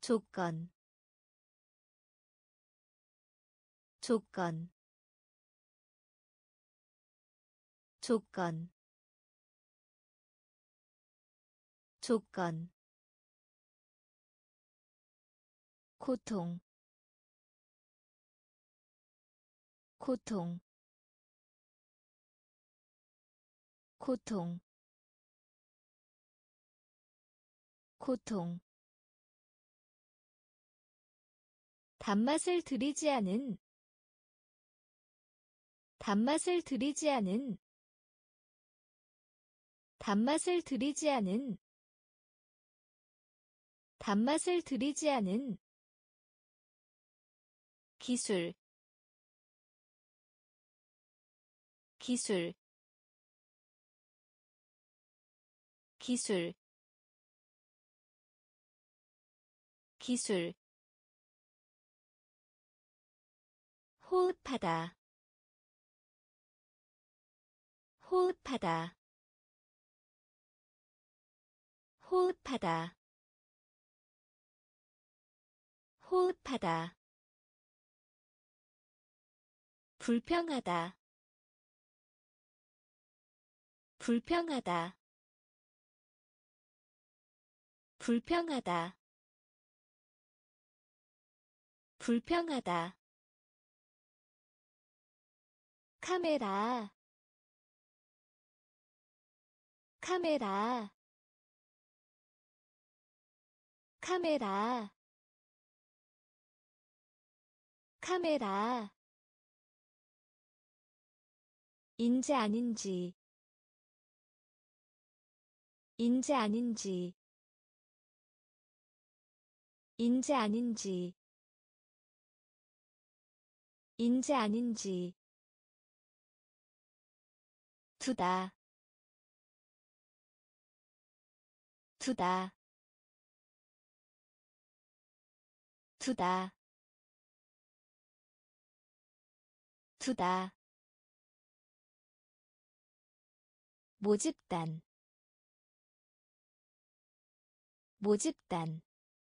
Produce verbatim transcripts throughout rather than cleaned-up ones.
조건 조건 조건 조건 고통 고통 고통 고통 단맛을 들이지 않은 단맛을 들이지 않은 단맛을 들이지 않은 단맛을 들이지 않은 기술 기술 기술 기술 호흡하다 호흡하다 호흡하다 호흡하다 불평하다 불평하다 불평하다 불평하다 카메라 카메라 카메라 카메라 인재 아닌지 인재 아닌지 인재 아닌지 인재 아닌지 두다 두다 두다 두다 모집단 모집단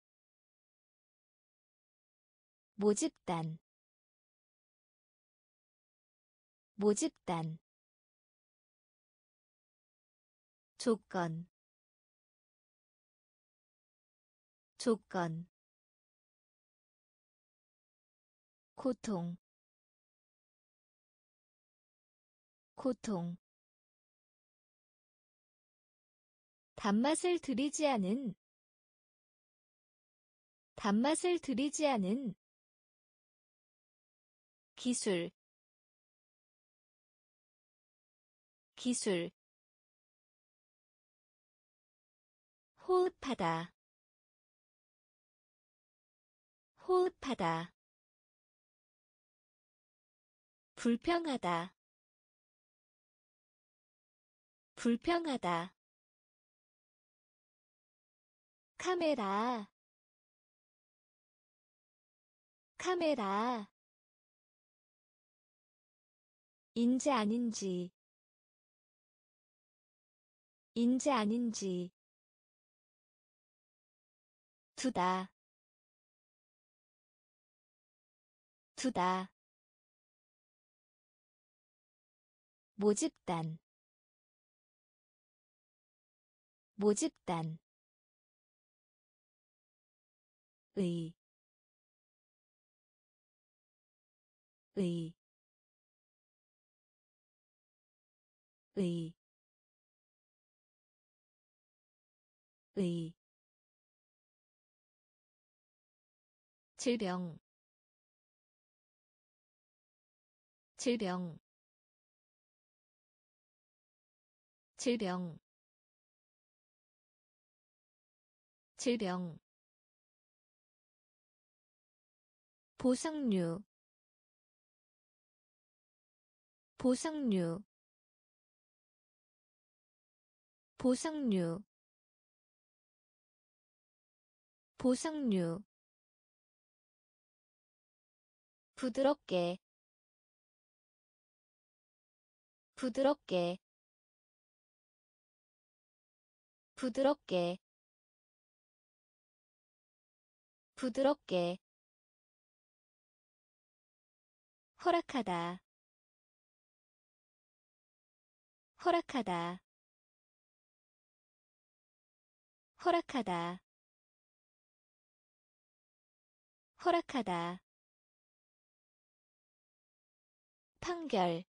모집단 모집단 조건 조건 고통 고통 단맛을 들이지 않은 단맛을 들이지 않은 기술 기술 호흡하다 호흡하다 불평하다 불평하다 카메라 카메라 인재 아닌지 인재 아닌지 두다 두다 모집단 모집단 의, 의, 의, 의, 질병, 질병, 질병, 질병, 보상류, 보상류, 보상류, 보상류, 부드럽게, 부드럽게, 부드럽게, 부드럽게 허락하다 허락하다 허락하다 허락하다 판결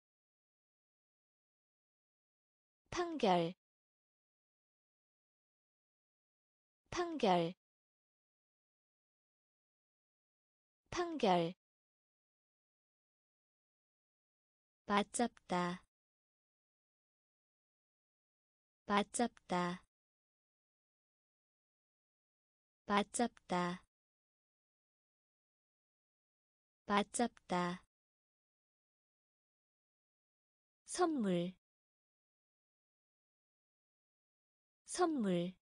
판결 판결 판결 맞잡다 맞잡다 맞잡다 맞잡다 선물 선물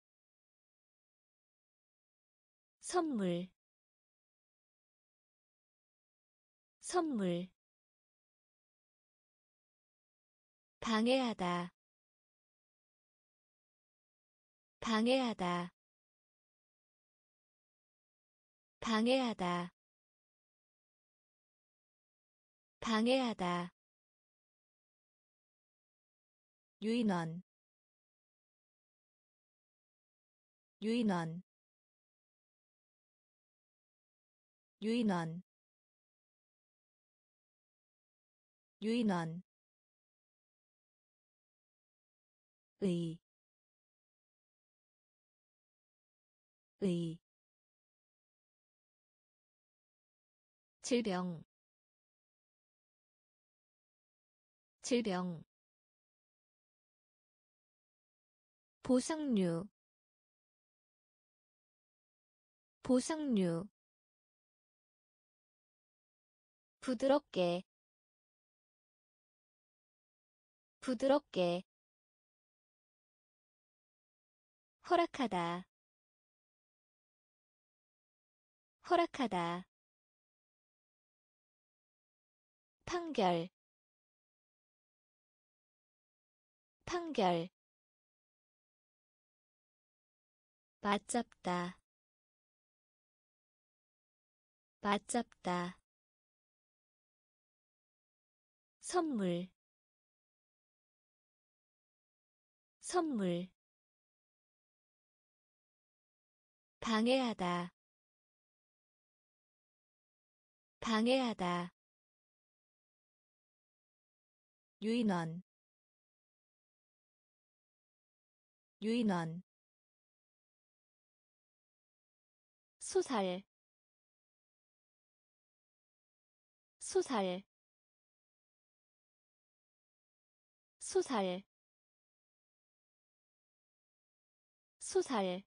선물 선물 방해하다 방해하다 방해하다 방해하다 유인원 유인원 유인원 유인원 의, 의, 질병, 질병, 보상류, 보상류, 부드럽게, 부드럽게, 허락하다, 허락하다, 판결, 판결, 맞잡다, 맞잡다, 선물, 선물, 방해하다, 방해하다, 유인원, 유인원, 소살, 소살, 소살, 소살,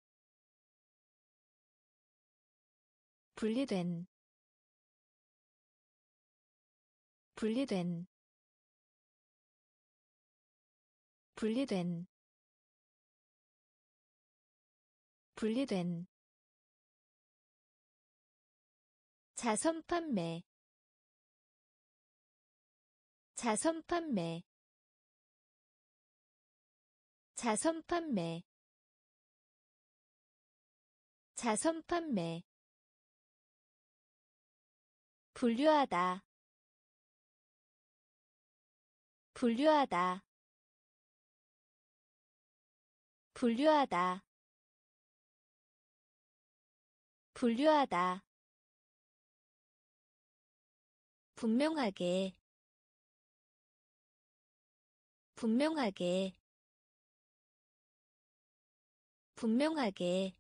분리된, 분리된, 분리된, 분리된, 자선 판매, 자선 판매, 자선 판매, 자선 판매, 분류하다, 분류하다, 분류하다, 분류하다, 분명하게, 분명하게, 분명하게,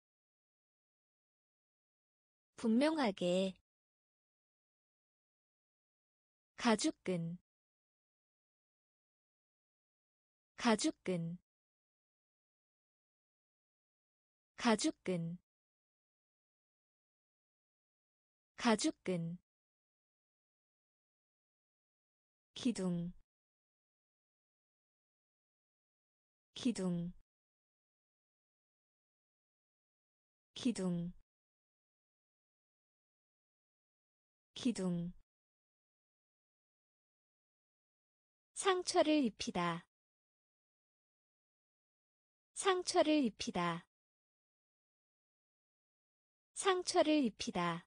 분명하게, 가죽끈, 가죽끈, 가죽끈, 가죽끈, 기둥, 기둥, 기둥, 기둥, 상처를 입히다, 상처를 입히다, 상처를 입히다.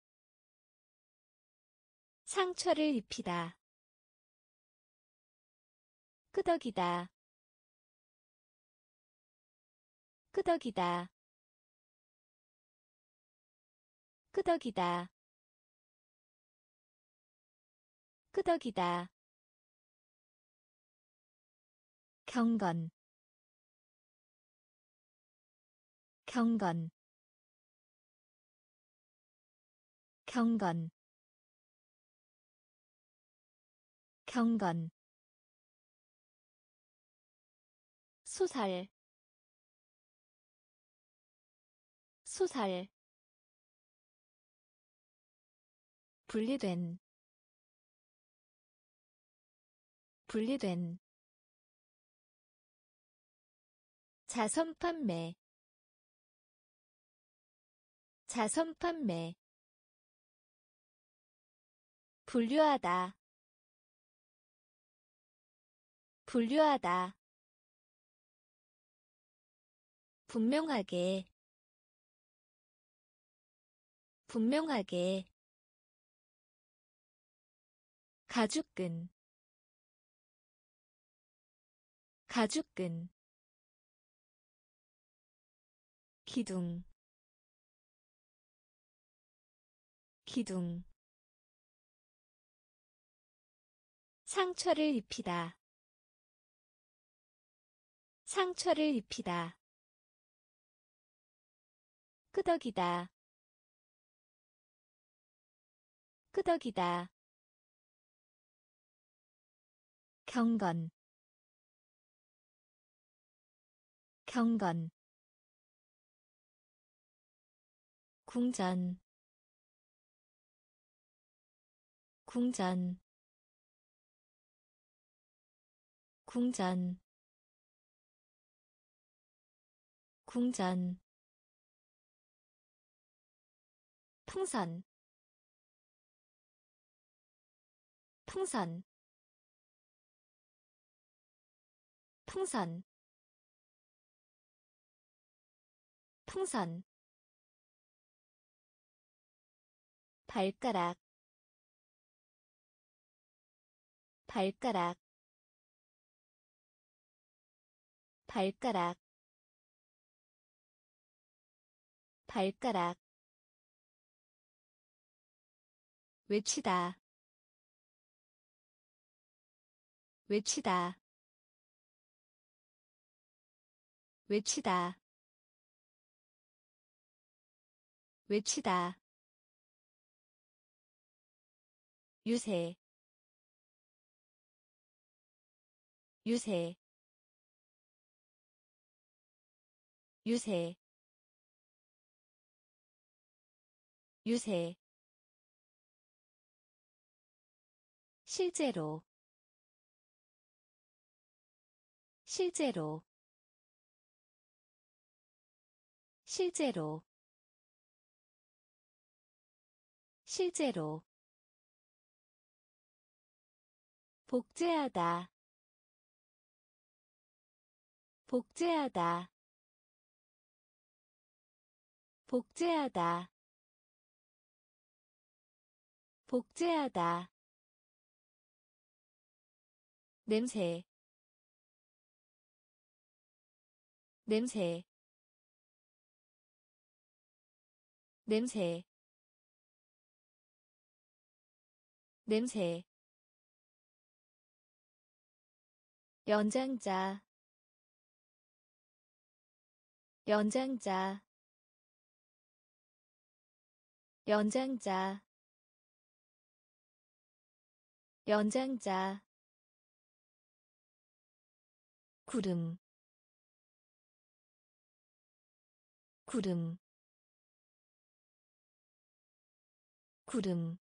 상처를 입히다. 끄덕이다. 끄덕이다. 끄덕이다. 끄덕이다. 경건. 경건. 경건. 경건. 소설. 소설. 분리된. 분리된. 자선 판매. 자선 판매. 분류하다. 분류하다. 분명하게. 분명하게. 가죽끈. 가죽끈. 기둥. 기둥. 상처를 입히다. 상처를 입히다. 끄덕이다. 끄덕이다. 경건. 경건. 궁전. 궁전. 궁전. 궁전. 풍선. 풍선. 풍선. 풍선. 발가락. 발가락. 발가락. 발가락. 외치다. 외치다. 외치다. 외치다. 유세. 유세. 유세. 유세. 실제로. 실제로. 실제로. 실제로. 복제하다. 복제하다. 복제하다. 복제하다. 냄새. 냄새. 냄새. 냄새. 연장자. 연장자. 연장자. 연장자. 구름. 구름. 구름.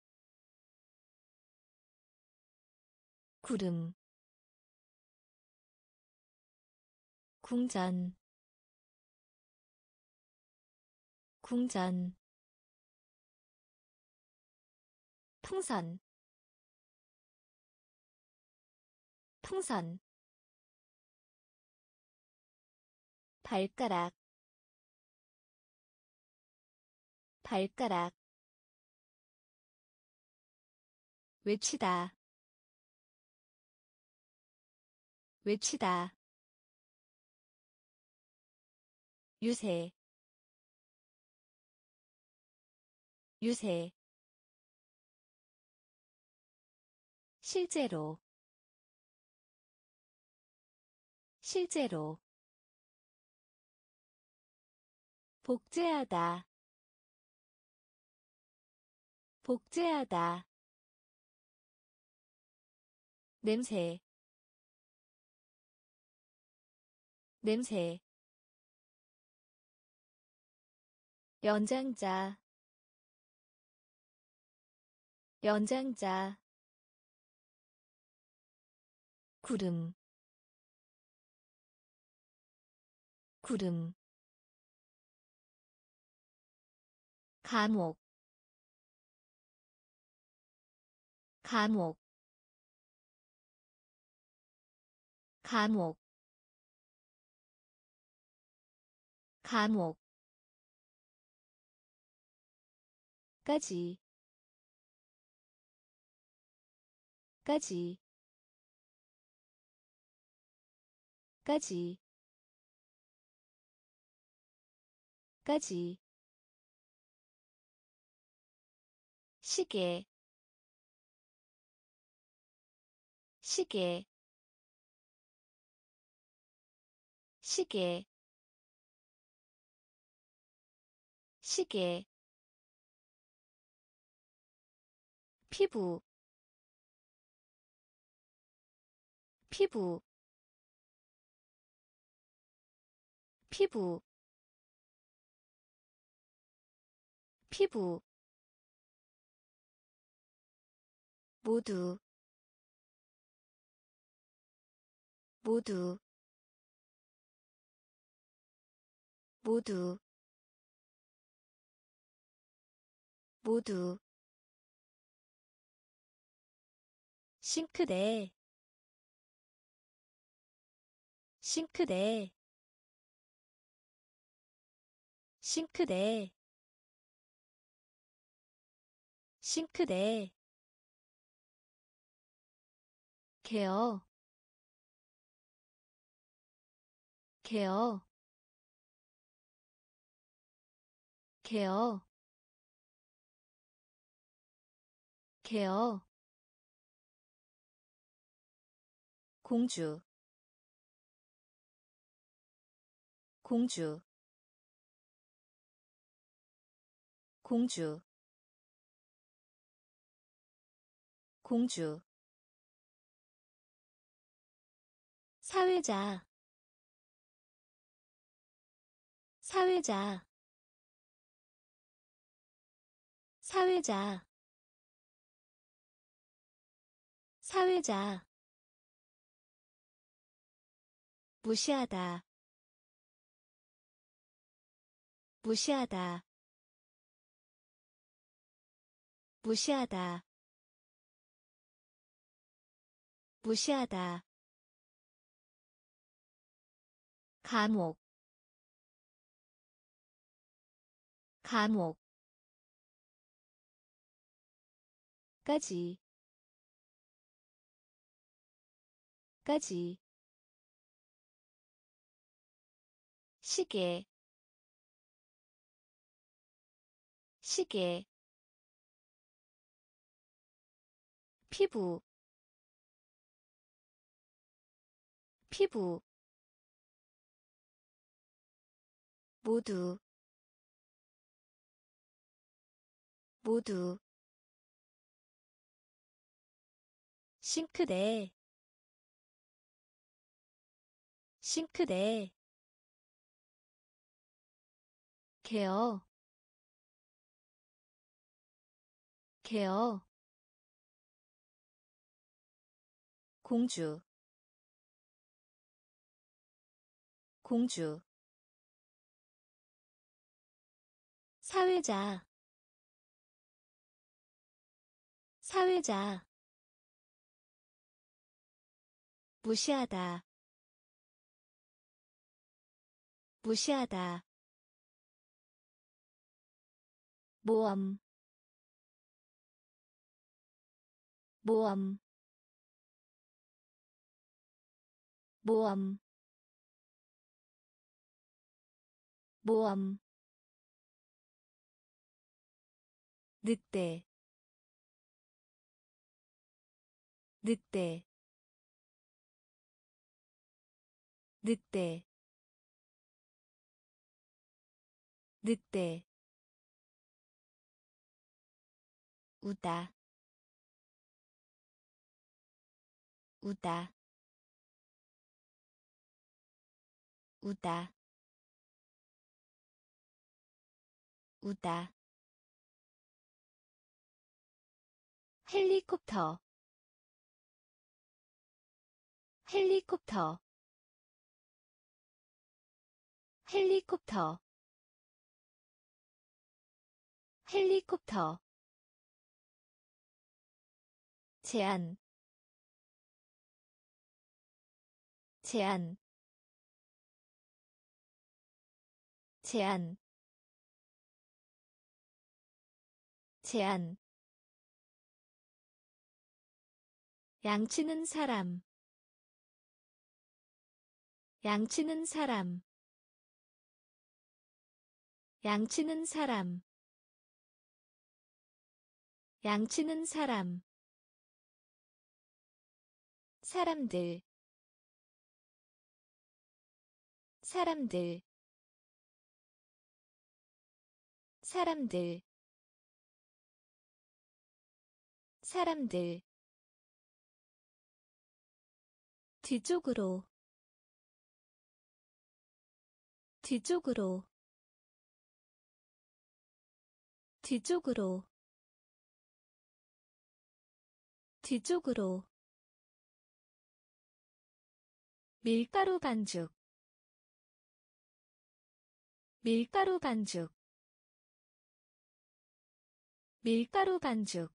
구름. 궁전. 궁전. 풍선. 풍선. 발가락. 발가락 외치다 외치다 유세 유세 실제로 실제로 복제하다 복제하다 냄새 냄새 연장자 연장자 구름 구름 감옥 감옥 감옥 감옥 까지 까지 까지 까지 시계 시계 시계 시계 피부 피부 피부 피부 모두 모두 모두 모두 싱크대 싱크대 싱크대 싱크대 케어 케어 케어 케어 공주 공주 공주 공주 사회자 사회자 사회자 사회자 무시하다 무시하다 무시하다 무시하다 감옥 감옥 까지 까지 시계 시계 피부 피부 모두 모두 싱크대 싱크대 케어 케어 공주 공주 사회자 사회자 무시하다 무시하다 모험 모험 모험 모험 늑대 늑대 늑대 늑대 우다 우다 우다 우다 헬리콥터 헬리콥터 헬리콥터 헬리콥터 제한 제한 제한 제한 양치는 사람 양치는 사람 양치는 사람 양치는 사람 사람들 사람들 사람들 사람들 뒤쪽으로 뒤쪽으로 뒤쪽으로 뒤쪽으로 밀가루 반죽 밀가루 반죽 밀가루 반죽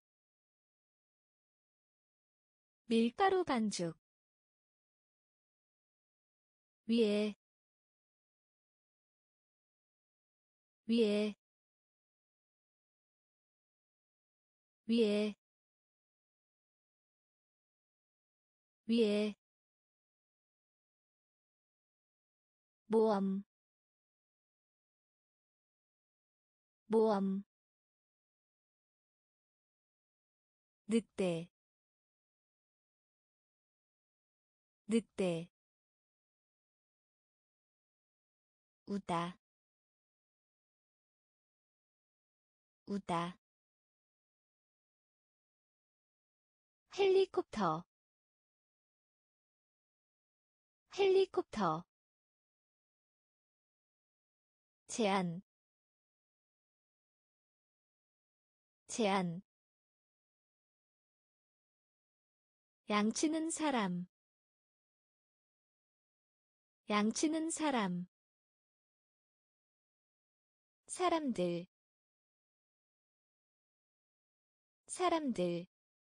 밀가루 반죽 위에 위에 위에 위에 모험 모험 늑대 늑대 우다 우다 헬리콥터 헬리콥터 제한 제한 양치는 사람 양치는 사람 사람들 사람들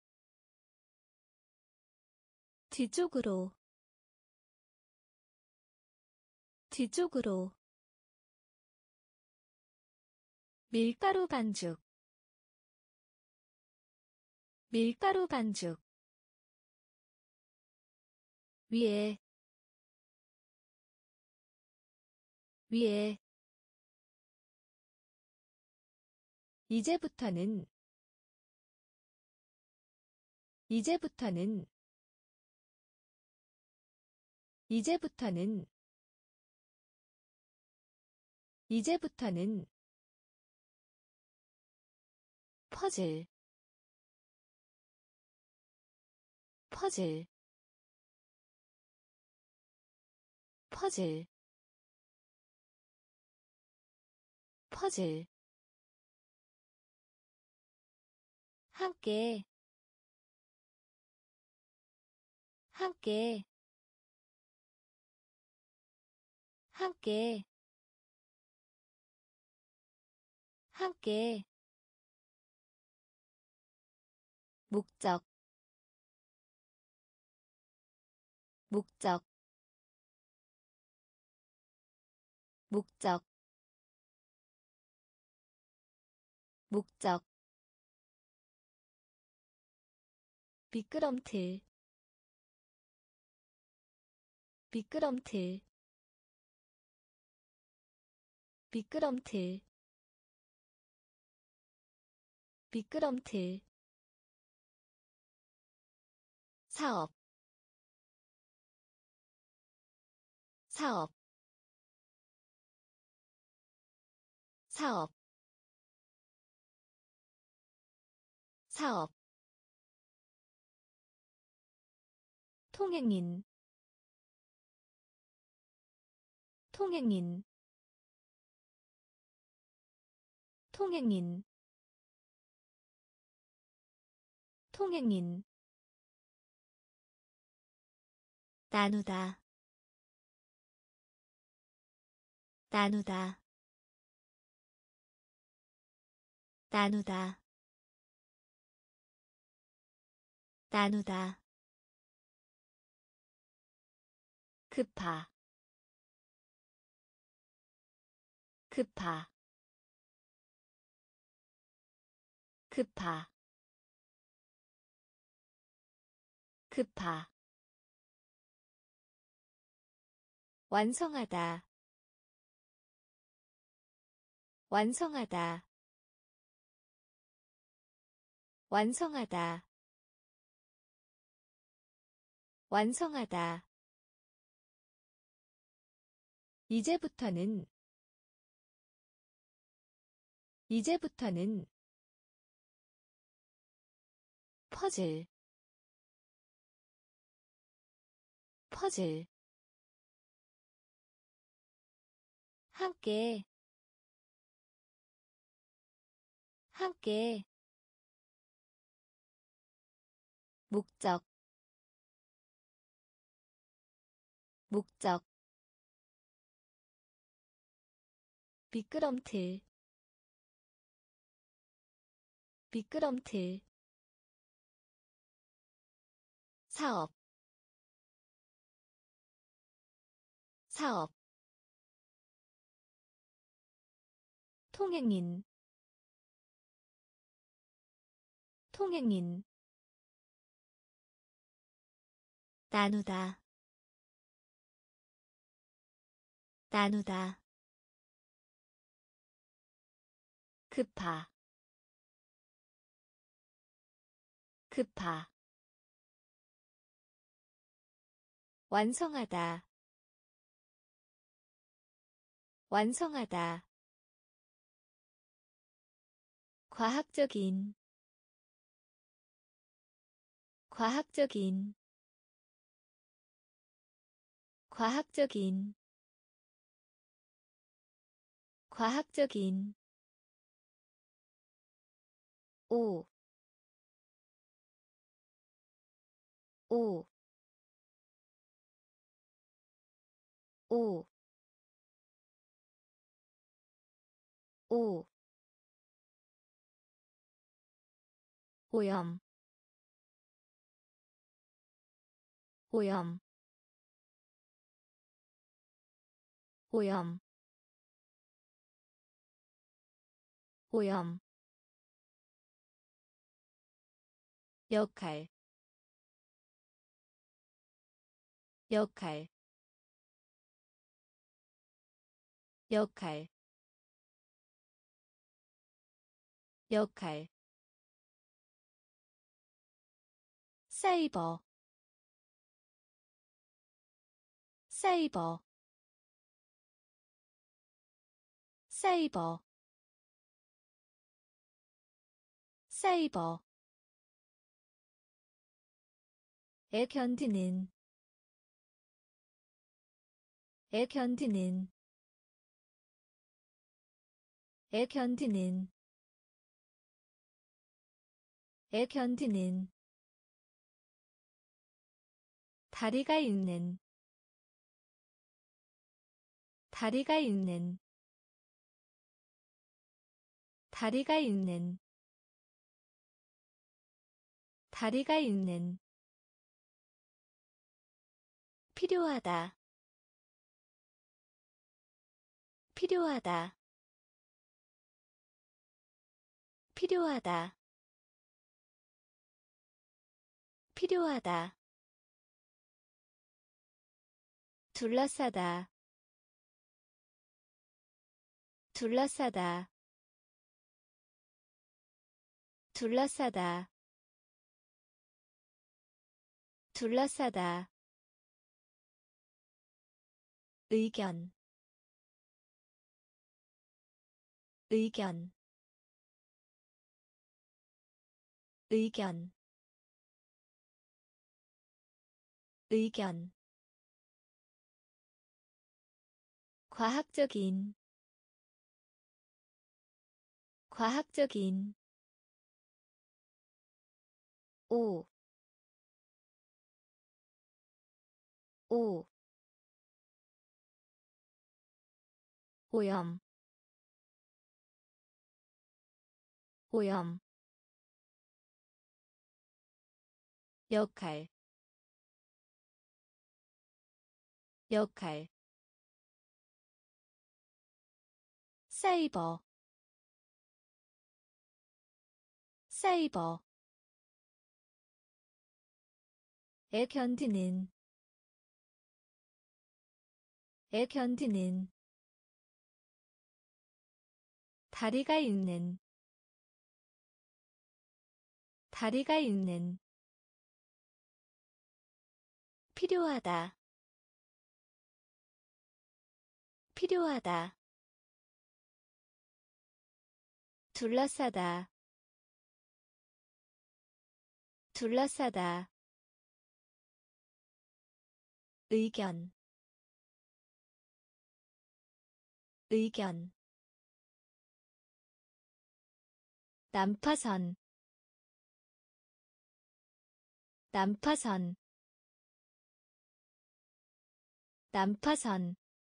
뒤쪽으로 뒤쪽으로 밀가루 반죽 밀가루 반죽 위에 위에 이제부터는 이제부터는 이제부터는 이제부터는 퍼즐 퍼즐 퍼즐 퍼즐 함께 함께 함께 함께 목적 목적 목적 목적 미끄럼틀 미끄럼틀 미끄럼틀 미끄럼틀 사업 사업 사업 사업 통행인 통행인 통행인 통행인 나누다 나누다 나누다 나누다 급파 급파 급파 급파 완성하다 완성하다 완성하다 완성하다 이제부터는 이제부터는 퍼즐 퍼즐 함께 함께 목적 목적 미끄럼틀 미끄럼틀 사업 사업 통행인 통행인 나누다 나누다 급파 급파 완성하다 완성하다 과학적인 과학적인 과학적인 과학적인 오, 오, 오, 오, 오염, 오염, 오염, 오염, 역할, 역할, 역할, 역할, 사이버, 사이버, 사이버, 사이버, 에 견디는, 에 견디는, 에 견디는, 에 견디는, 다리가 있는, 다리가 있는, 다리가 있는, 다리가 있는, 필요하다, 필요하다, 필요하다. 필요하다. 둘러싸다. 둘러싸다. 둘러싸다. 둘러싸다. 의견. 의견. 의견. 의견. 과학적인. 과학적인. 오. 오. 오염. 오염. 역할. 역할. 사이버. 사이버. 에 견디는. 에 견디는. 다리가 있는. 다리가 있는. 필요하다. 필요하다. 둘러싸다. 둘러싸다. 의견. 의견. 난파선. 난파선. 난파선.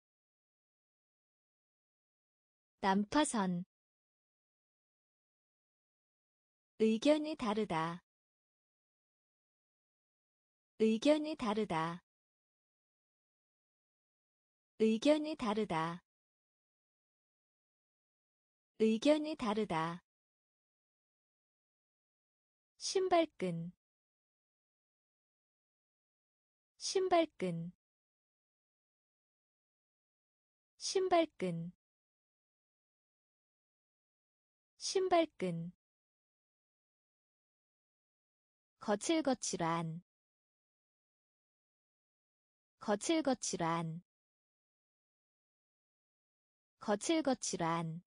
난파선. 의견이 다르다. 의견이 다르다. 의견이 다르다. 의견이 다르다. 신발끈. 신발끈. 신발끈. 신발끈. 거칠거칠한. 거칠거칠한. 거칠거칠한.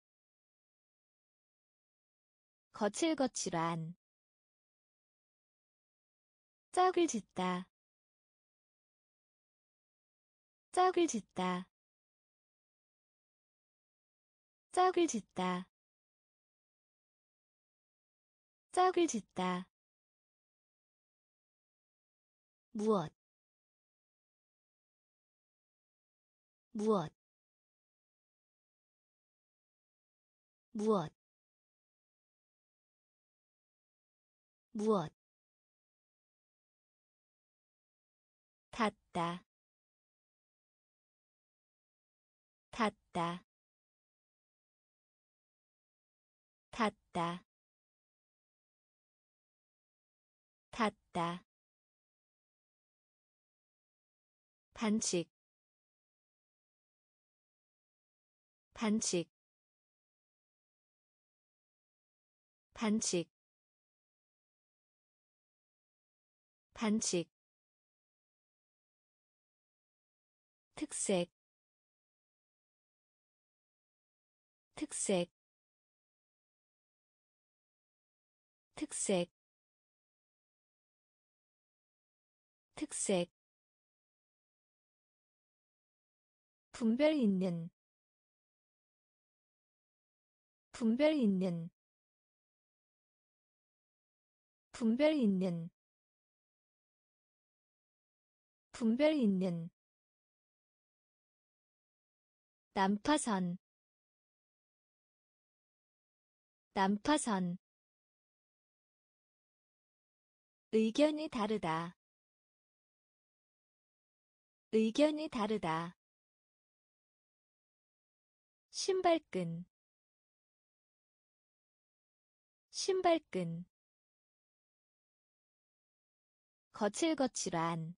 거칠거칠한. 짝을 짓다. 짝을 짓다. 짝을 짓다. 짝을 짓다. 무엇. 무엇. 무엇. 무엇. 닿다. 닿다. 닿다. 닿다. 반칙. 반칙. 반칙. 반칙. 특색. 특색. 특색. 특색. 분별 있는. 분별 있는. 분별 있는. 분별 있는. 난파선. 난파선. 의견이 다르다. 의견이 다르다. 신발끈. 신발끈 거칠거칠한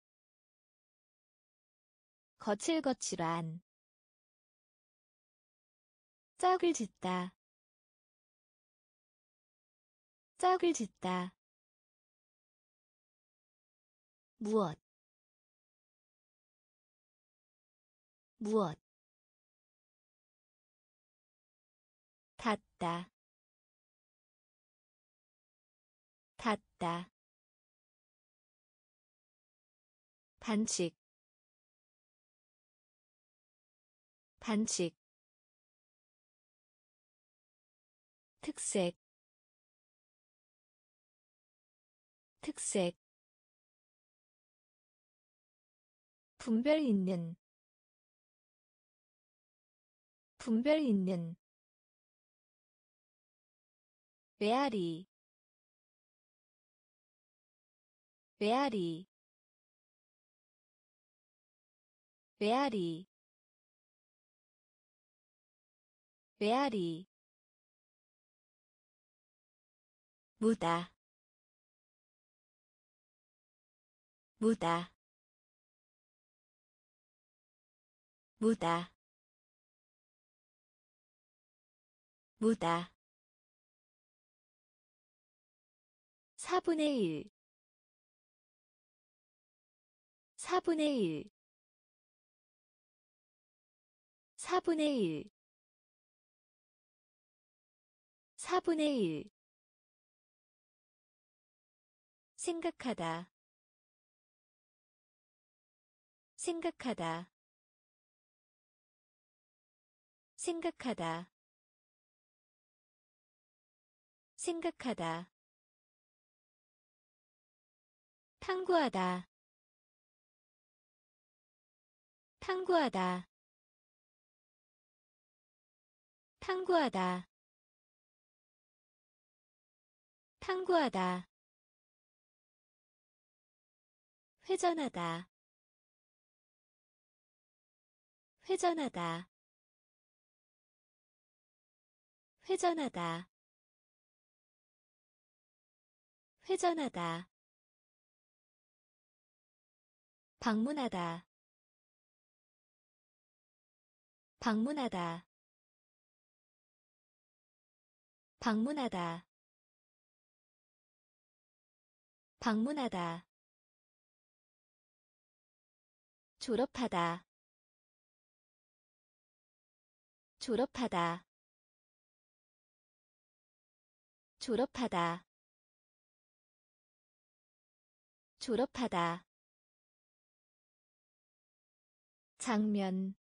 거칠거칠한 짝을 짓다 짝을 짓다 무엇 무엇 닿다 닿다 반칙 반칙 특색 특색 분별 있는 분별 있는 메아리 메아리 메아리 메아리 무다 무다 무다 무다 사분의 일 사분의 일 사분의 일 사분의 일 생각하다 생각하다 생각하다 생각하다 탐구하다 탐구하다 탐구하다 탐구하다 회전하다 회전하다 회전하다 회전하다 방문하다 방문하다 방문하다 방문하다 졸업하다 졸업하다 졸업하다 졸업하다 장면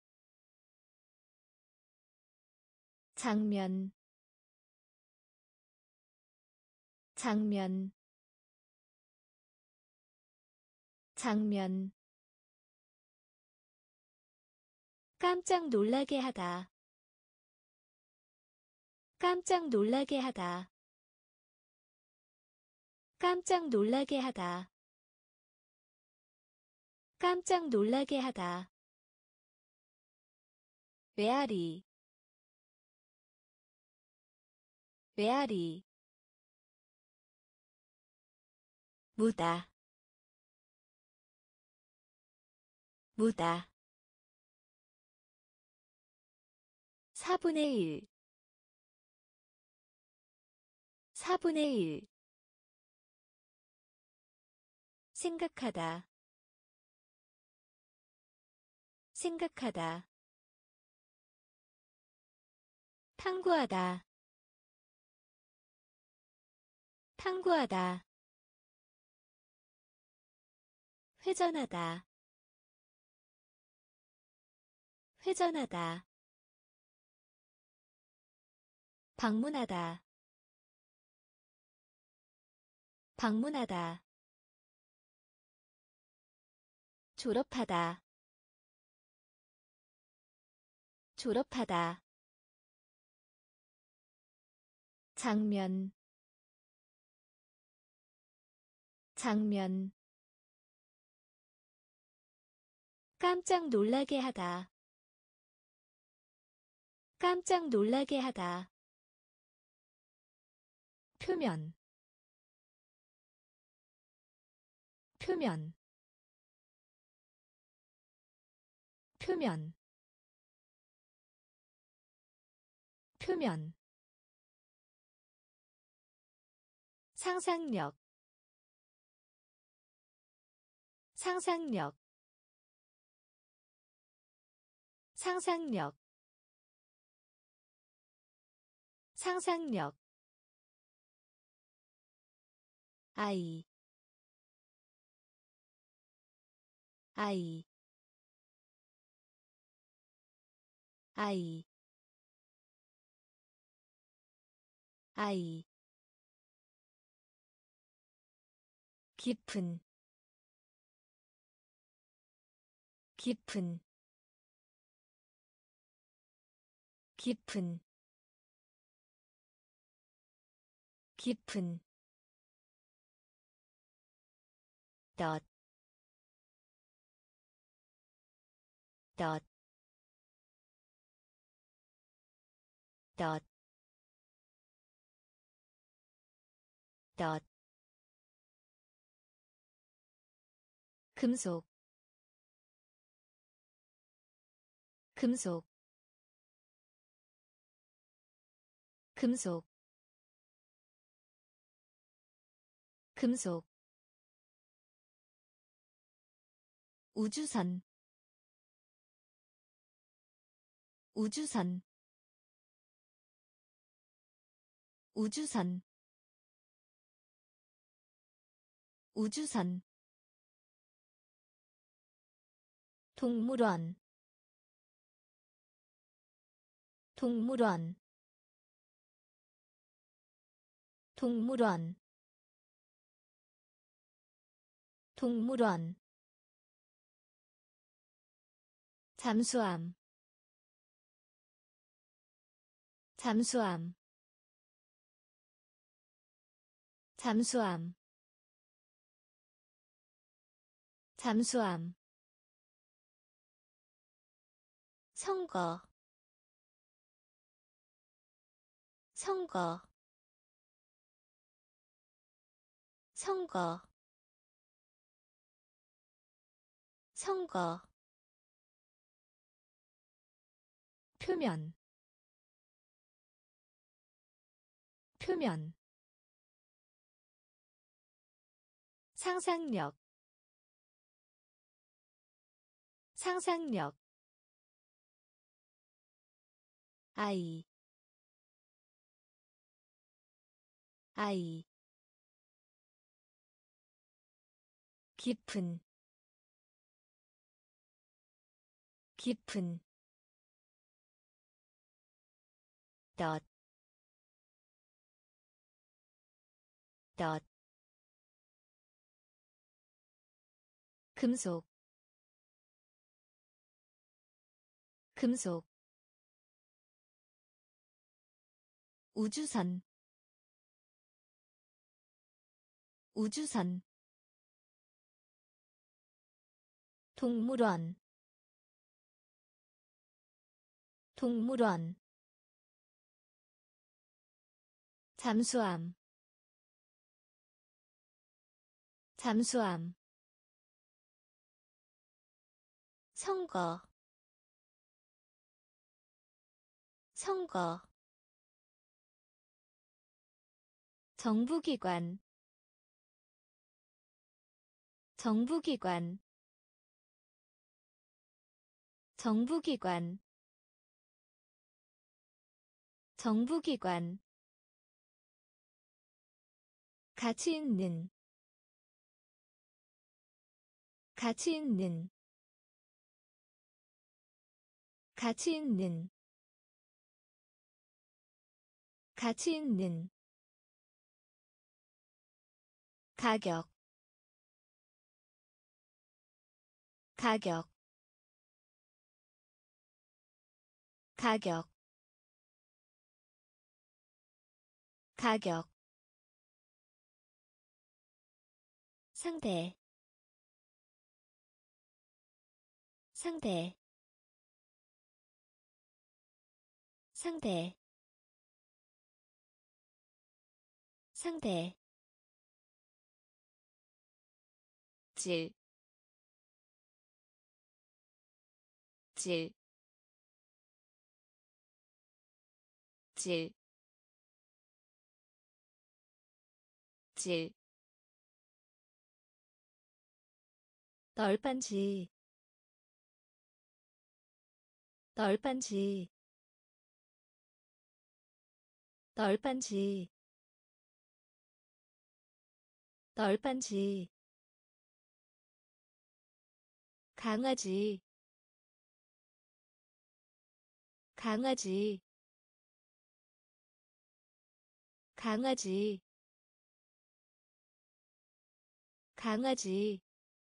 장면 장면 장면 깜짝 놀라게 하다 깜짝 놀라게 하다 깜짝 놀라게 하다 깜짝 놀라게 하다 메아리 메아리 무다 무다 사분의 일 사분의 일 생각하다 생각하다 탐구하다 탐구하다 회전하다 회전하다 방문하다 방문하다 졸업하다 졸업하다 장면 장면 깜짝 놀라게 하다 깜짝 놀라게 하다 표면 표면 표면 표면 상상력 상상력 상상력 상상력 아이 아이 아이 아이 깊은 깊은 깊은 깊은 덧 덧 덧 덧 금속 금속 금속 금속 우주선 우주선 우주선 우주선 동물원 동물원 동물원 동물원 잠수함 잠수함 잠수함 잠수함 선거 선거 선거 선거 표면 표면 상상력 상상력 아이 아이 깊은 깊은 덧 덧 금속 금속 우주선 우주선 동물원 동물원 잠수함 잠수함 선거 선거 정부기관 정부기관 정부기관 정부기관 가치 있는 가치 있는 가치 있는 가치 있는 가격 가격 가격 가격 상대 상대 상대 상대 질, 질, 질, 질, 널빤지, 널빤지, 널빤지, 널빤지, 강아지, 강아지, 강아지, 강아지,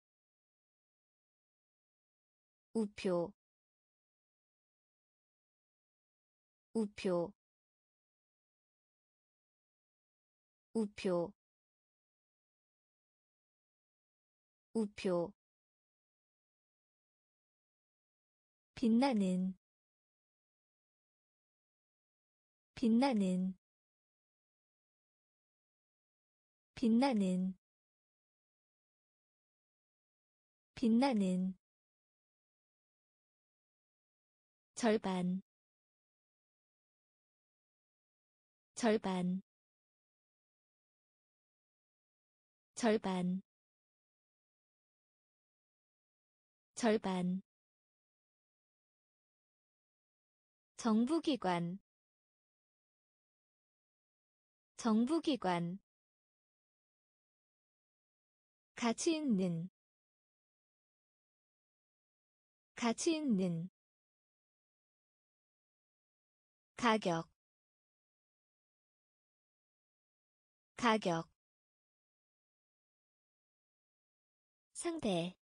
우표, 우표, 우표, 우표, 빛나는, 빛나는, 빛나는, 빛나는, 절반, 절반, 절반, 절반, 정부기관, 정부기관, 가치 있는, 가치 있는, 가격, 가격, 상대,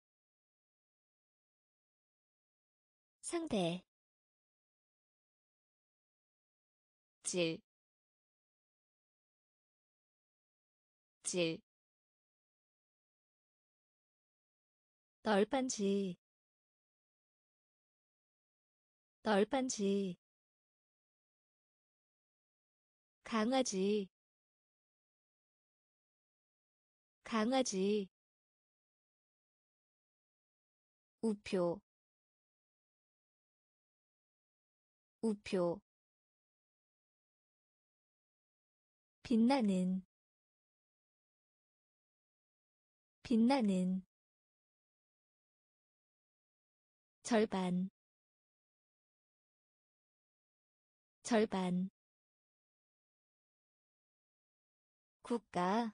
상대, 질, 질, 널빤지, 널빤지, 강아지, 강아지, 우표, 우표, 빛나는, 빛나는, 절반, 절반, 국가,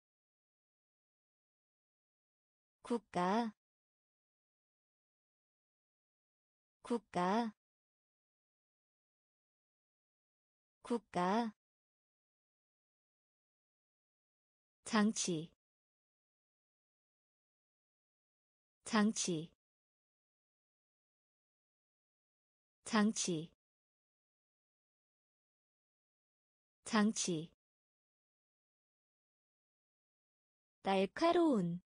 국가, 국가, 국가, 장치, 장치, 장치, 장치, 날카로운,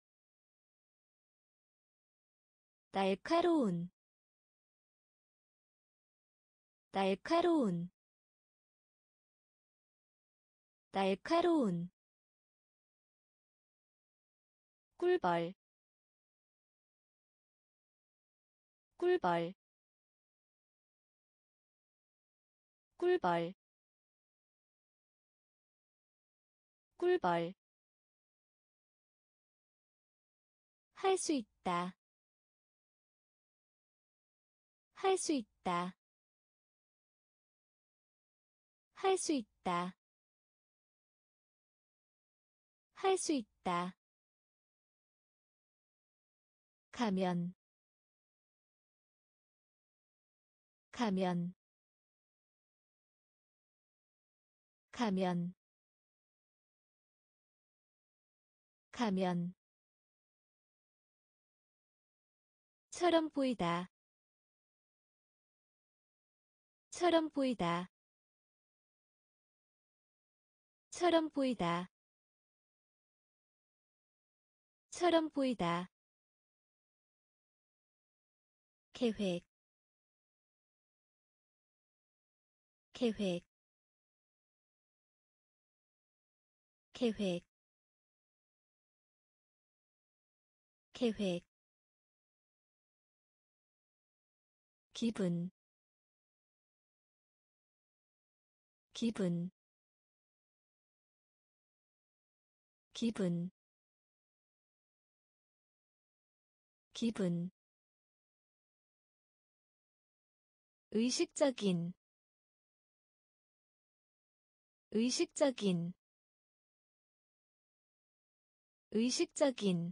날카로운, 날카로운, 날카로운, 꿀벌, 꿀벌, 꿀벌, 꿀벌, 할 수 있다, 할 수 있다, 할 수 있다, 할 수 있다, 가면, 가면, 가면, 가면, 처럼 보이다, 처럼 보이다, 처럼 보이다, 처럼 보이다, 계획, 계획, 계획 계획 기분 기분 기분 기분 의식적인 의식적인 의식적인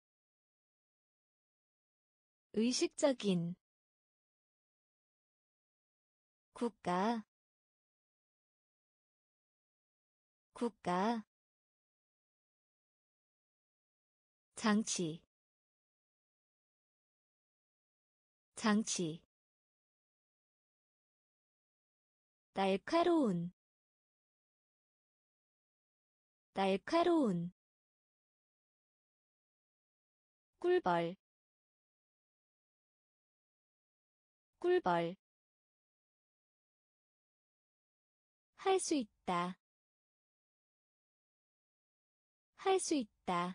의식적인 국가 국가 장치 장치 날카로운 날카로운 꿀벌 꿀벌 할 수 있다 할 수 있다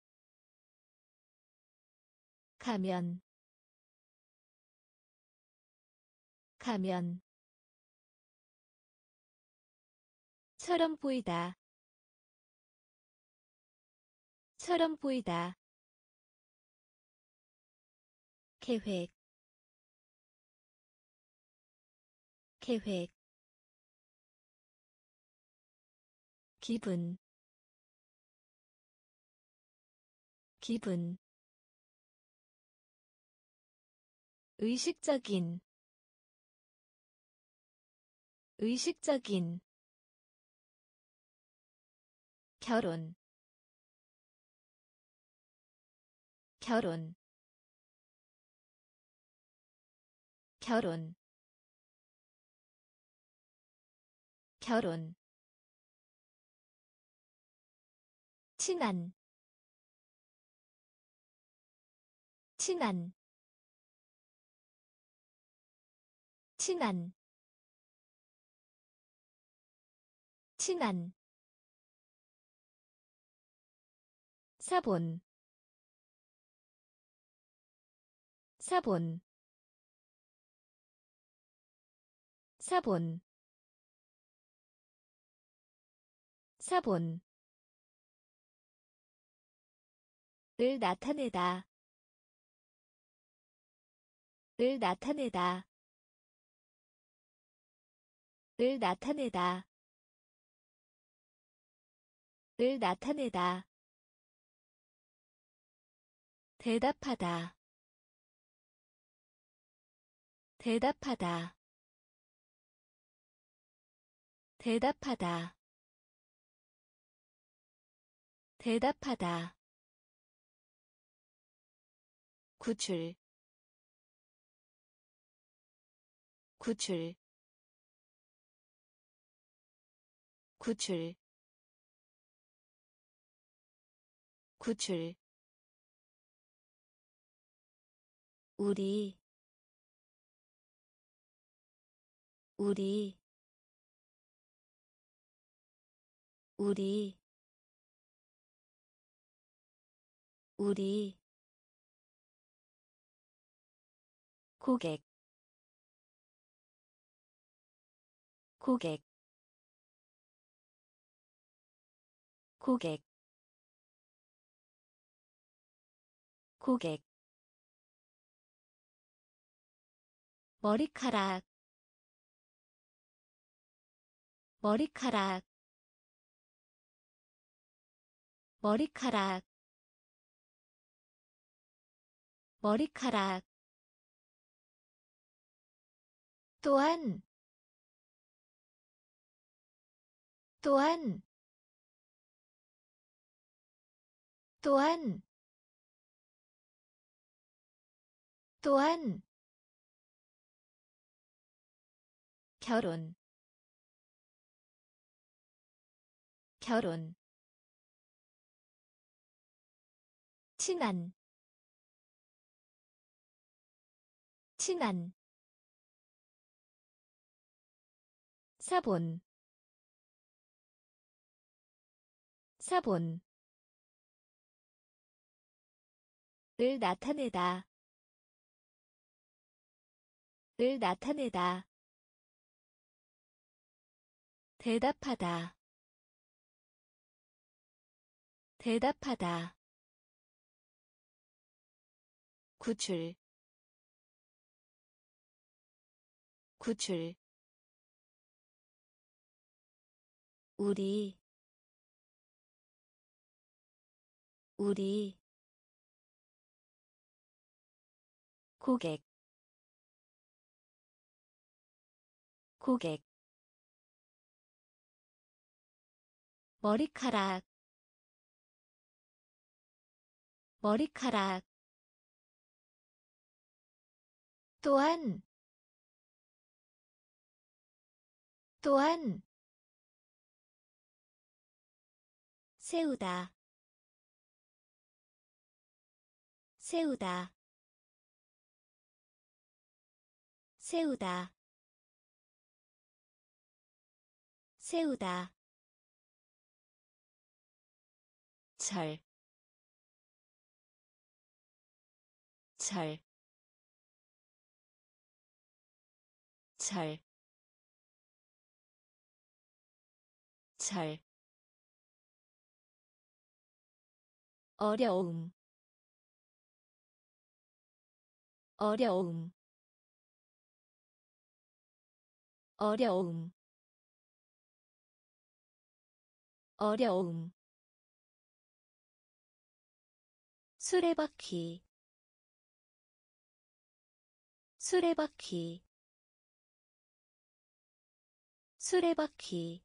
가면 가면 처럼 보이다 처럼 보이다 계획 계획 기분 기분 의식적인 의식적인 결혼 결혼 결혼 결혼 친한 친한 친한 친한 사본 사본 사본 사본 을 나타내다 을 나타내다 을 나타내다 을 나타내다 대답하다 대답하다 대답하다 대답하다 구출 구출 구출 구출 우리 우리 우리 우리 고객 고객 고객 고객 머리카락 머리카락 머리카락 머리카락 또한 또한 또한 또한 결혼 결혼 친한 친한 사본 사본 을 나타내다 을 나타내다 대답하다 대답하다 구출 구출 우리 우리 고객 고객 머리카락 머리카락 또한 또한 세우다 세우다 세우다 세우다 절, 절, 절, 절, 어려움, 어려움, 어려움, 어려움, 수레바퀴, 수레바퀴, 수레바퀴,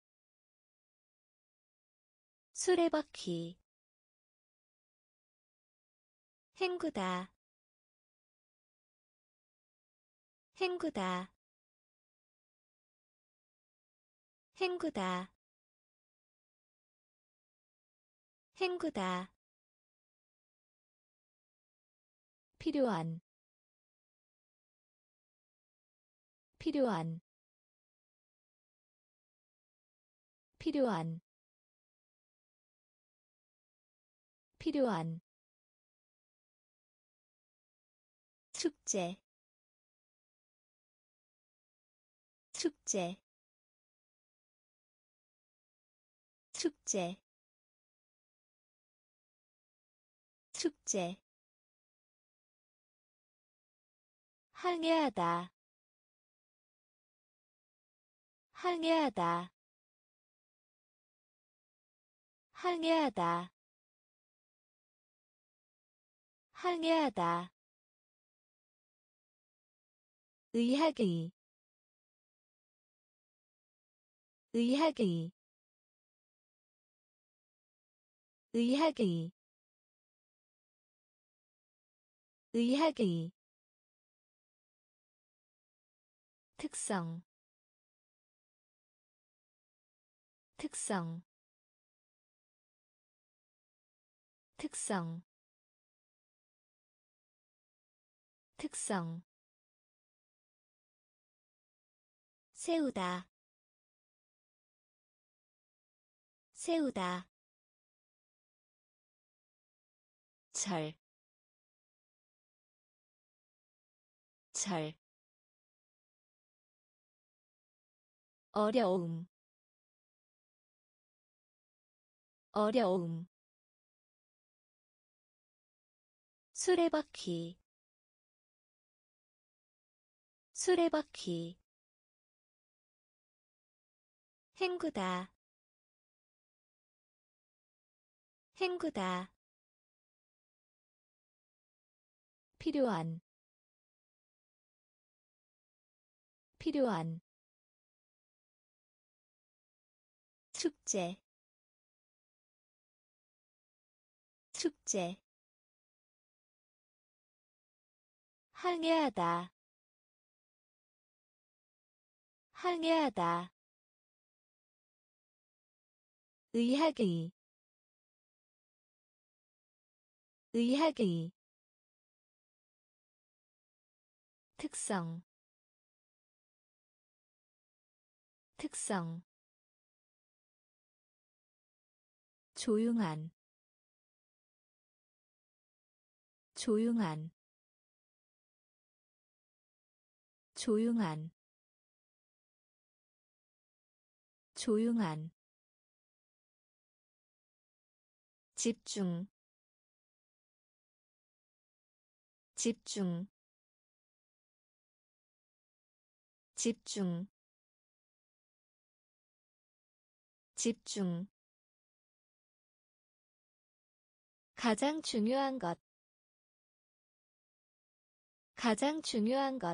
수레바퀴, 헹구다, 헹구다, 헹구다, 헹구다, 필요한, 필요한, 필요한, 필요한, 축제, 축제, 축제, 축제, 항해하다, 항해하다, 항해하다, 항해하다, 의학의, 의학의, 의학의, 의학의, 특성, 특성, 특성, 특성, 세우다, 세우다, 절, 절, 어려움, 어려움, 수레바퀴, 수레바퀴, 헹구다, 헹구다, 필요한, 필요한, 축제, 축제, 항해하다, 항해하다, 의학의, 의학의, 특성, 특성, 조용한 조용한 조용한 조용한 집중 집중 집중 집중 가장 중요한 것 가장 중요한 것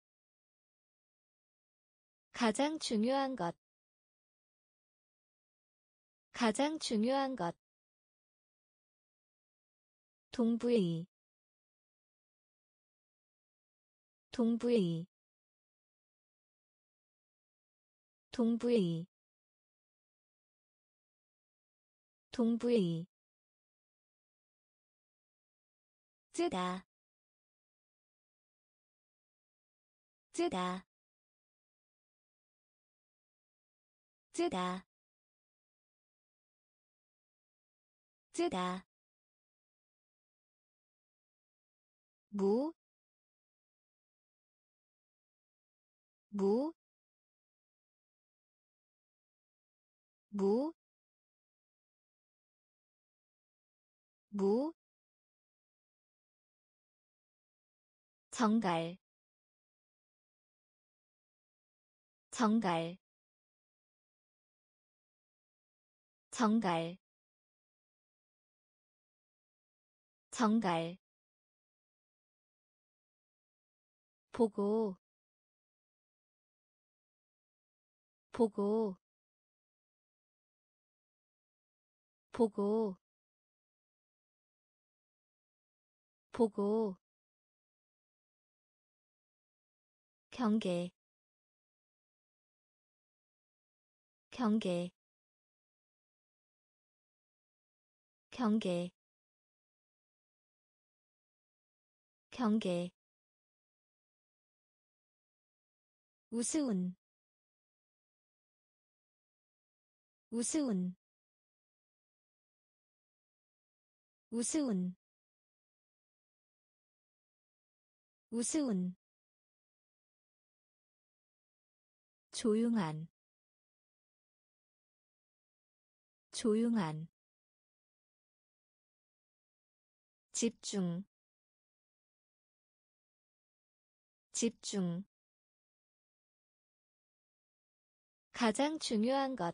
가장 중요한 것 가장 중요한 것 동부의 동부의 동부의 동부의 뜨다 뜨다 뜨다 뜨다 무, 무, 무, 무, 정갈, 정갈, 정갈, 정갈, 보고, 보고, 보고, 보고, 경계, 경계, 경계, 경계, 우스운, 우스운, 우스운, 우스운, 조용한, 조용한, 집중, 집중, 가장 중요한 것,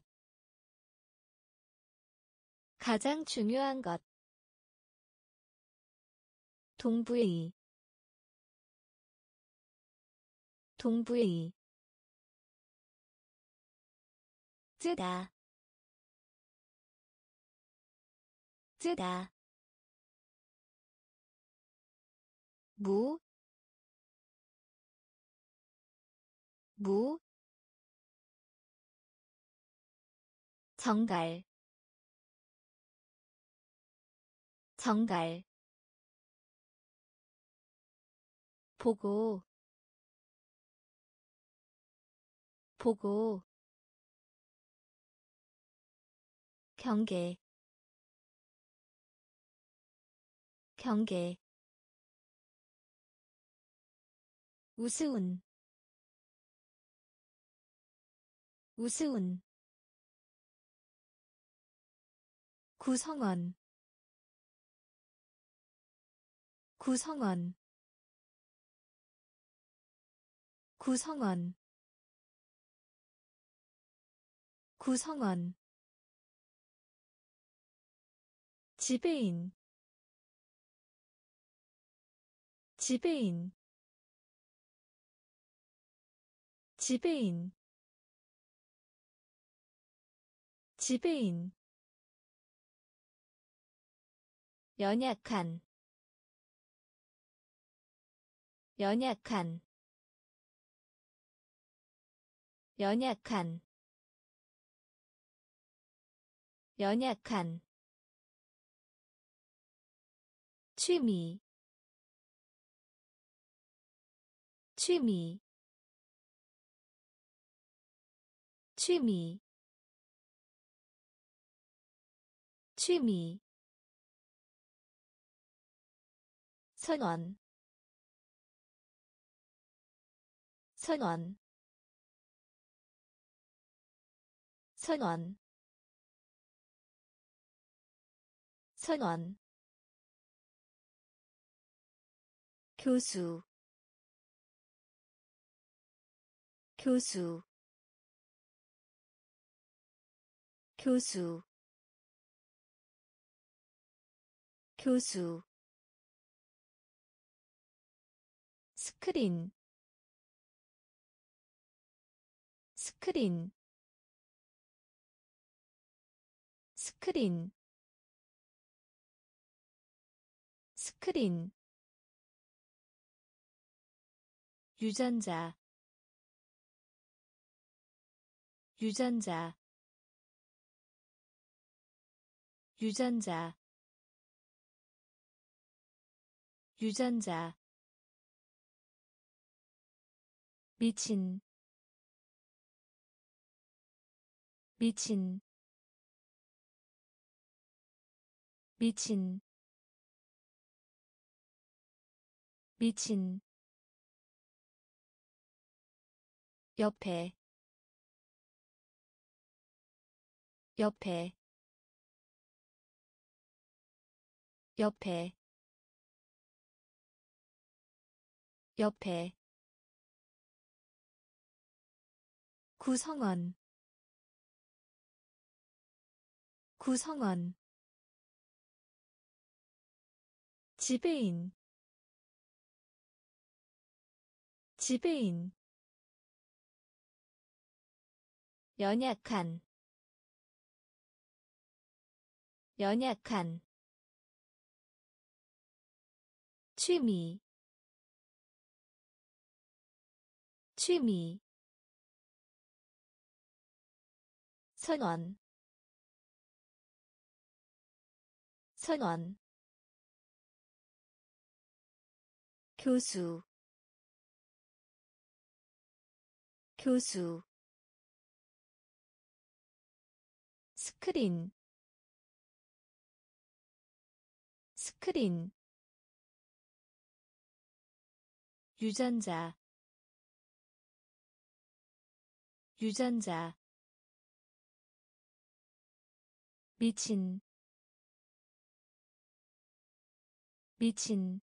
가장 중요한 것, 동부의, 동부의, 뜨다, 뜨다, 무, 무, 정갈, 정갈, 보고, 보고, 경계, 경계, 우스운, 우스운, 구성원, 구성원, 구성원, 구성원, 지배인, 지배인, 지배인, 지배인, 연약한, 연약한, 연약한, 연약한, 취미, 취미, 취미, 취미 선원 선원 선원 선원 교수 교수 교수 교수 스크린 스크린 스크린 스크린 유전자 유전자 유전자 유전자 미친 미친 미친 미친 옆에 옆에 옆에 옆에 구성원 구성원 지배인 지배인 연약한 연약한 취미 취미 선원 선원 교수 교수 스크린 스크린 유전자 유전자 미친 미친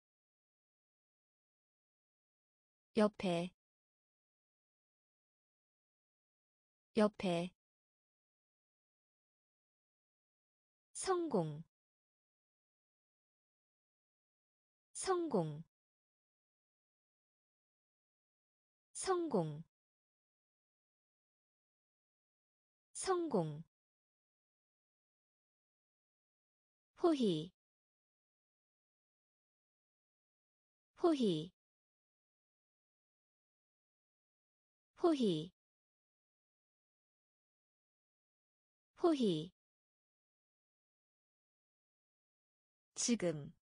옆에 옆에 성공 성공 성공 성공 호희 호희 호희 호희 지금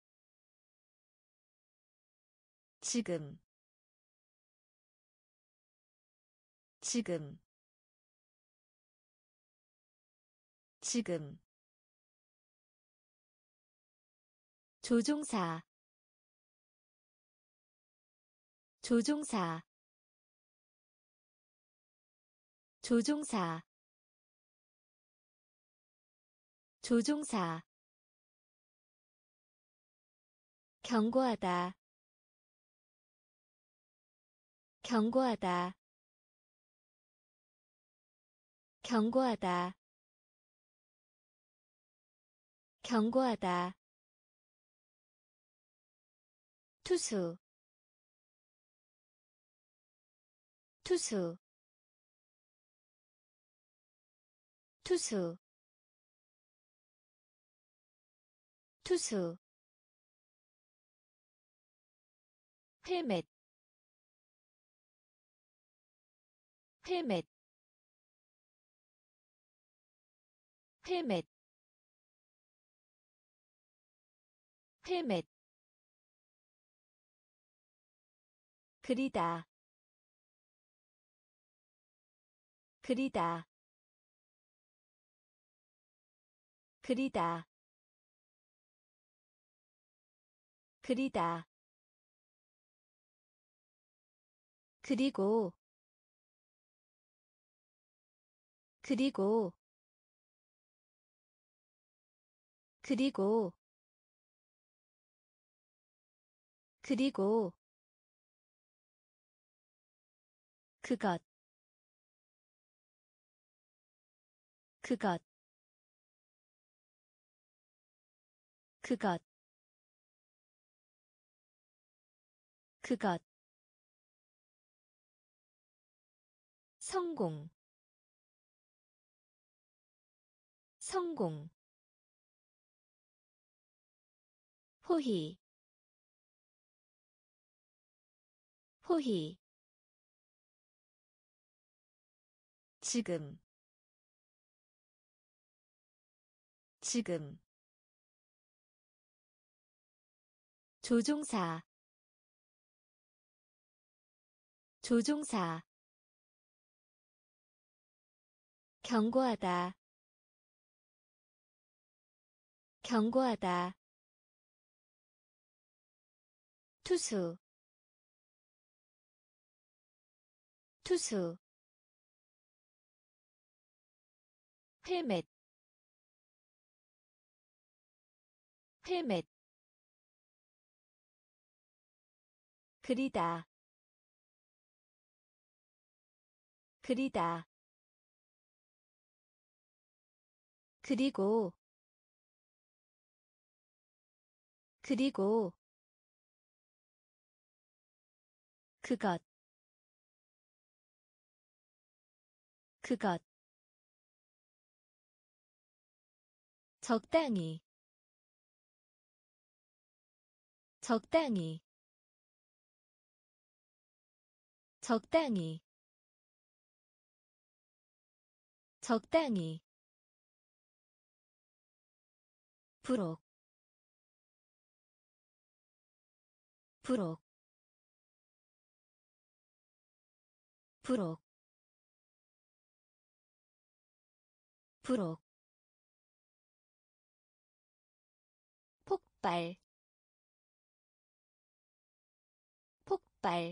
지금 지금 지금 조종사 조종사 조종사 조종사 경고하다 경고하다 경고하다 경고하다 투수 투수 투수 투수 헬멧 헬멧 헬멧 헬멧 그리다 그리다 그리다 그리다 그리고 그리고 그리고 그리고 그것 그것 그것 그것 성공 성공 호희 호희 지금 지금 조종사 조종사 경고하다 경고하다 투수 투수 헬멧 헬멧 그리다 그리다 그리고 그리고 그것 그것 적당히 적당히 적당히 적당히 부록 부록 부록 부록 폭발 폭발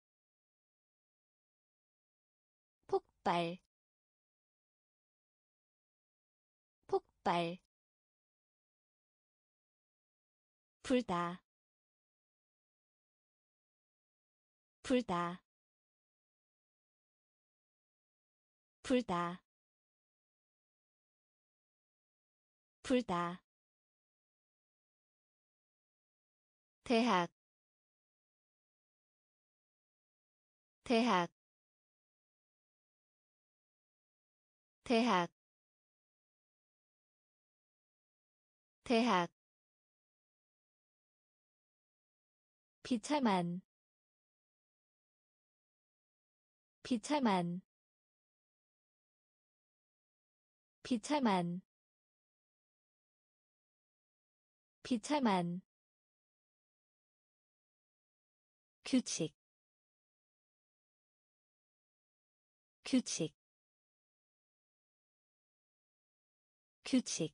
폭발 폭발 불다 불다 불다 불다 대학 대학 대학 대학 비참한 비참한 비참한 비참한 규칙 규칙 규칙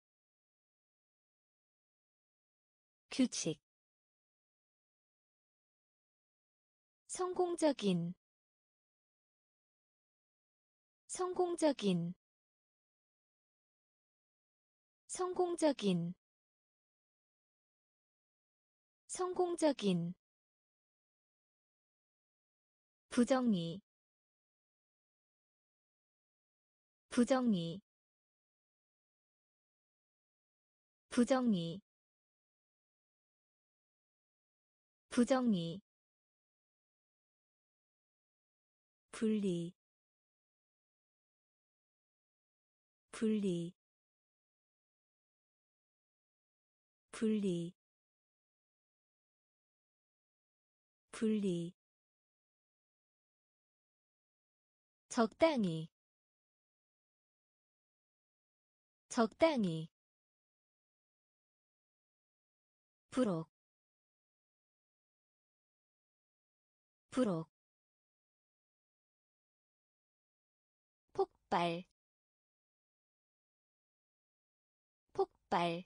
규칙 성공적인 성공적인 성공적인 성공적인 부정리 부정리 부정리 부정리 분리 분리 분리 분리 적당히 적당히 부록 부록 폭발 족발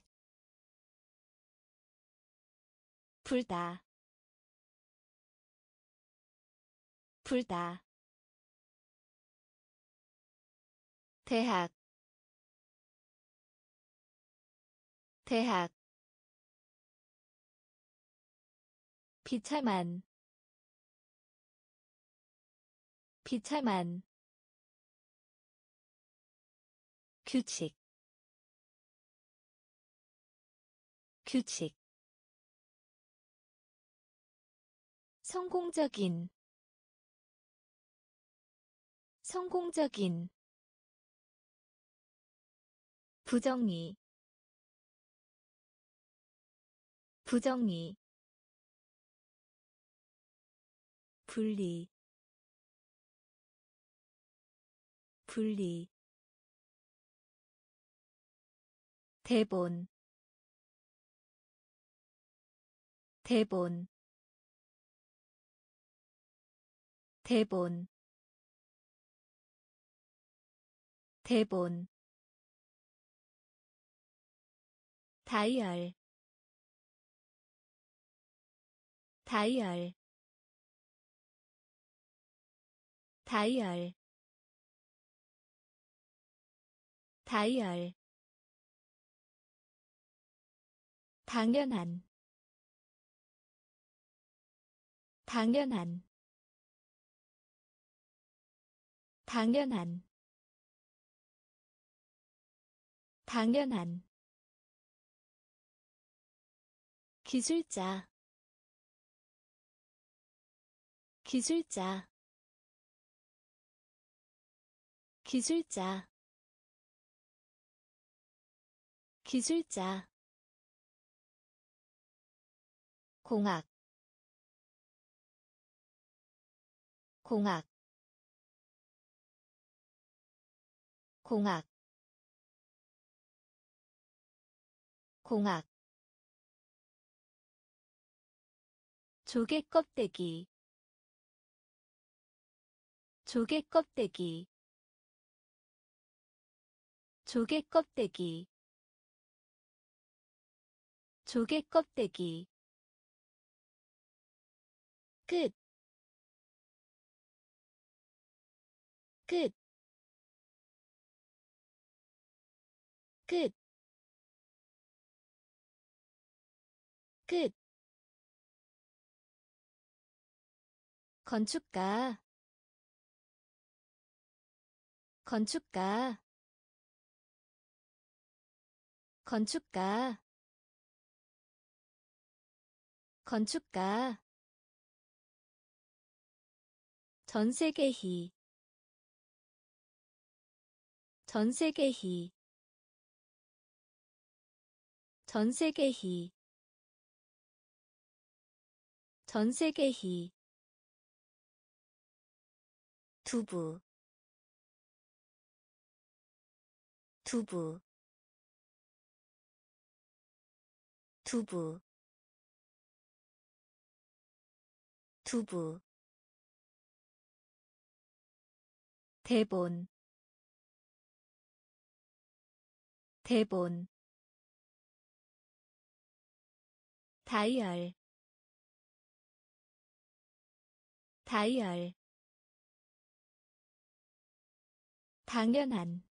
불다 불다 대학 대학 비참한 비참한 규칙 규칙 성공적인 성공적인 부정리 부정리 분리 분리 대본 대본 대본 대본 다이얼 다이얼 다이얼 다이얼 당연한 당연한 당연한 당연한 기술자 기술자 기술자 기술자 공학 공학 공학 공학 조개 껍데기 조개 껍데기 조개 껍데기 조개 껍데기 끝 끝 끝 끝 건축가 건축가 건축가 건축가 전세계희 전세계희 전세계희 전세계희 두부 두부 두부 두부 대본 대본 다이얼 다이얼 당연한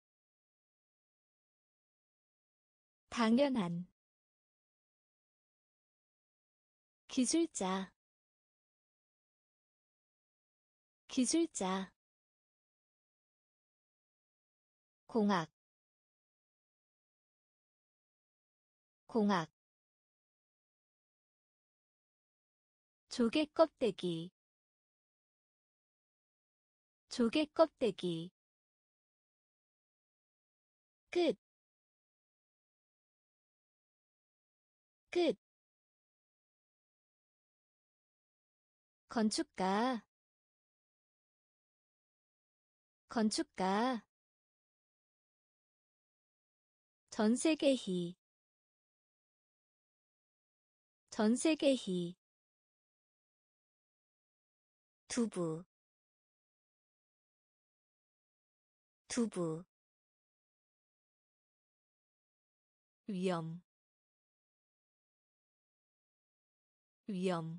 당연한 기술자 기술자 공학 공학 조개 껍데기 조개 껍데기 끝 끝 건축가 건축가 전세계희 전세계희 두부 두부 위험 위험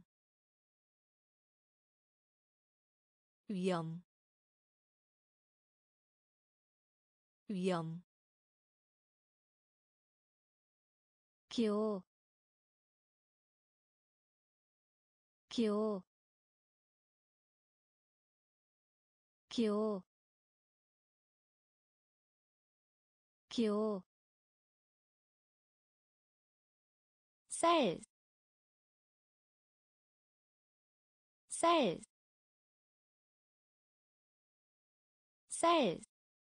위험 위험 기호 기호 기호 기호 쌀, 쌀, 쌀,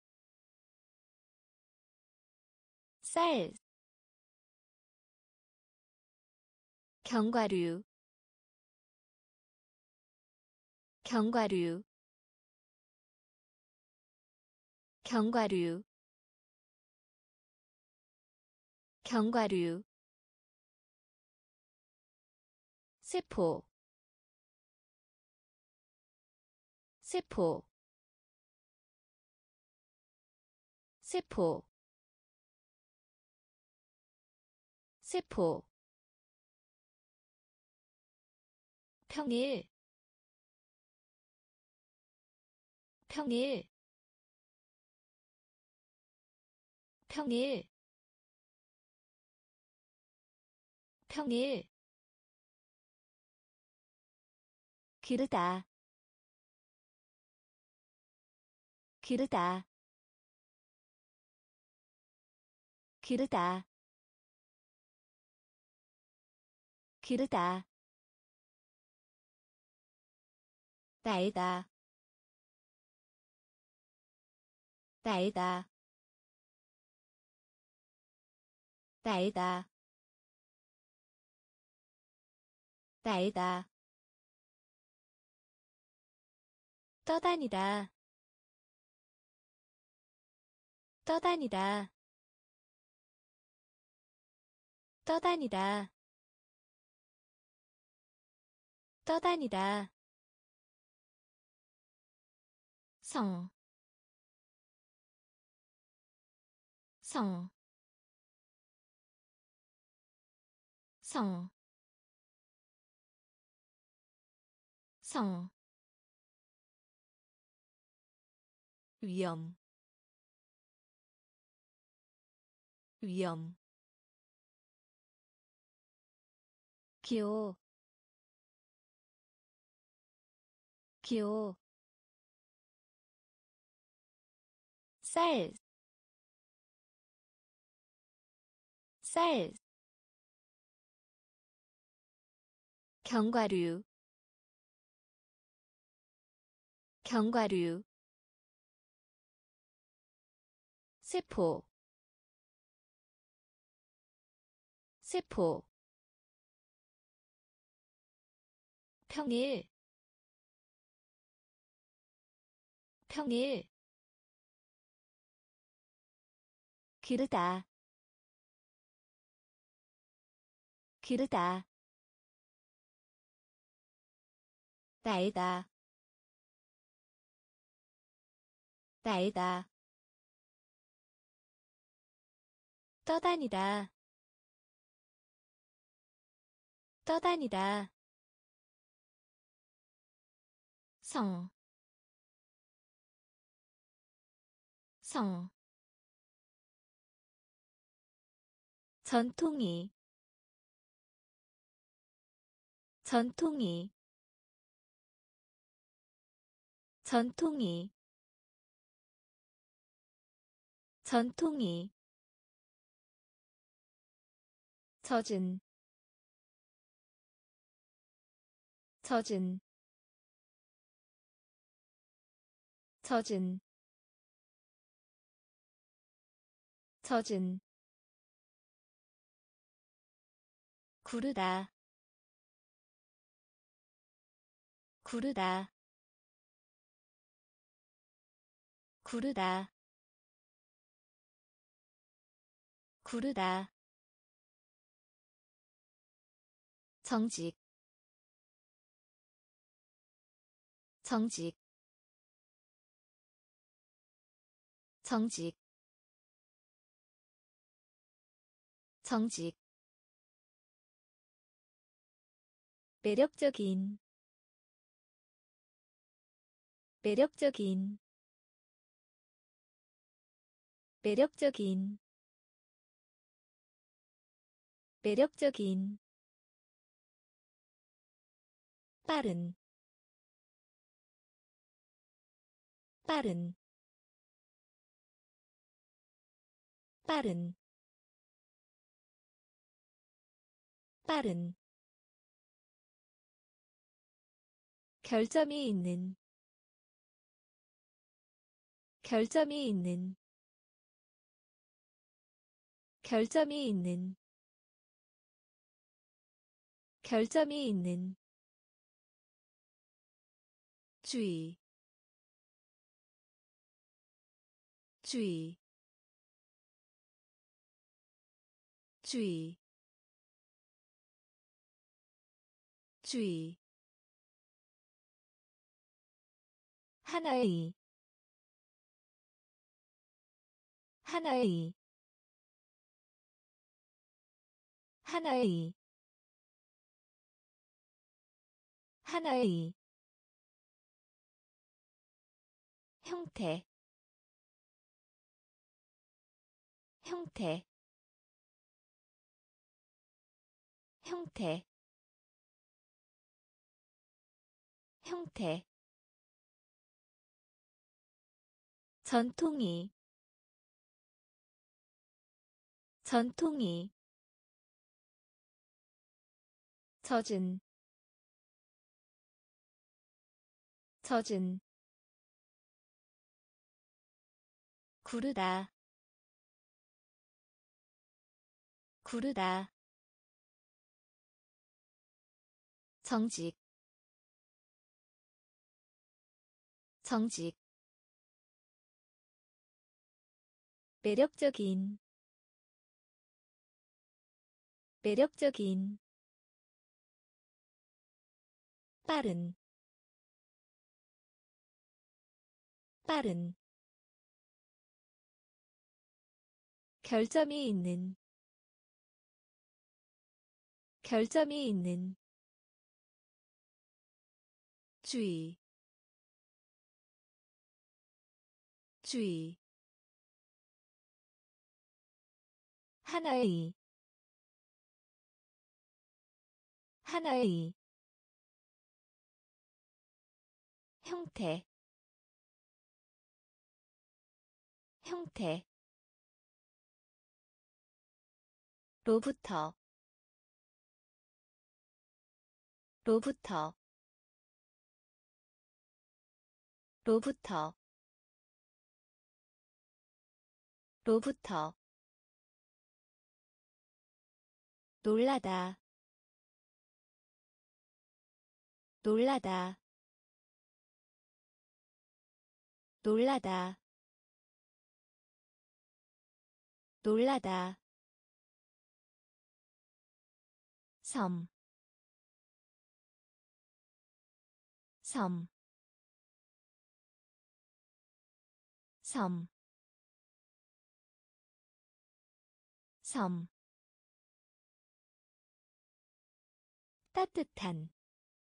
쌀, 견과류, 견과류, 견과류, 견과류, 세포, 세포, 세포, 세포, 평일, 평일, 평일, 평일, 기르다, 기르다, 기르다, 기르다, 날다, 날다, 날다, 날다, 떠다니다, 떠다니다, 떠다니다, 떠다니다, 성, 성, 성, 성, 위험, 위험, 기호, 기호, 쌀, 쌀, 견과류, 견과류, 세포, 세포, 평일, 평일, 기르다, 기르다, 날다, 날다, 떠다니다, 떠다니다, 성, 성, 전통이, 전통이, 전통이, 전통이, 젖은, 젖은, 젖은, 젖은, 구르다, 구르다, 구르다, 구르다, 정직, 정직, 정직, 정직 매력적인 매력적인 매력적인 매력적인 빠른 빠른 빠른 빠른 결점이 있는 결점이 있는 결점이 있는 결점이 있는 주의 주의 주의 주의 하나의 하나의 하나의 하나의 형태 형태 형태 형태 전통이 전통이 젖은 젖은 구르다 구르다 정직 정직 매력적인 매력적인 빠른 빠른 결점이 있는 결점이 있는 주의 주의 하나의 하나의 형태 형태 로부터 로부터 로부터 로부터 놀라다 놀라다 놀라다 놀라다 섬, 섬, 섬, 섬 따뜻한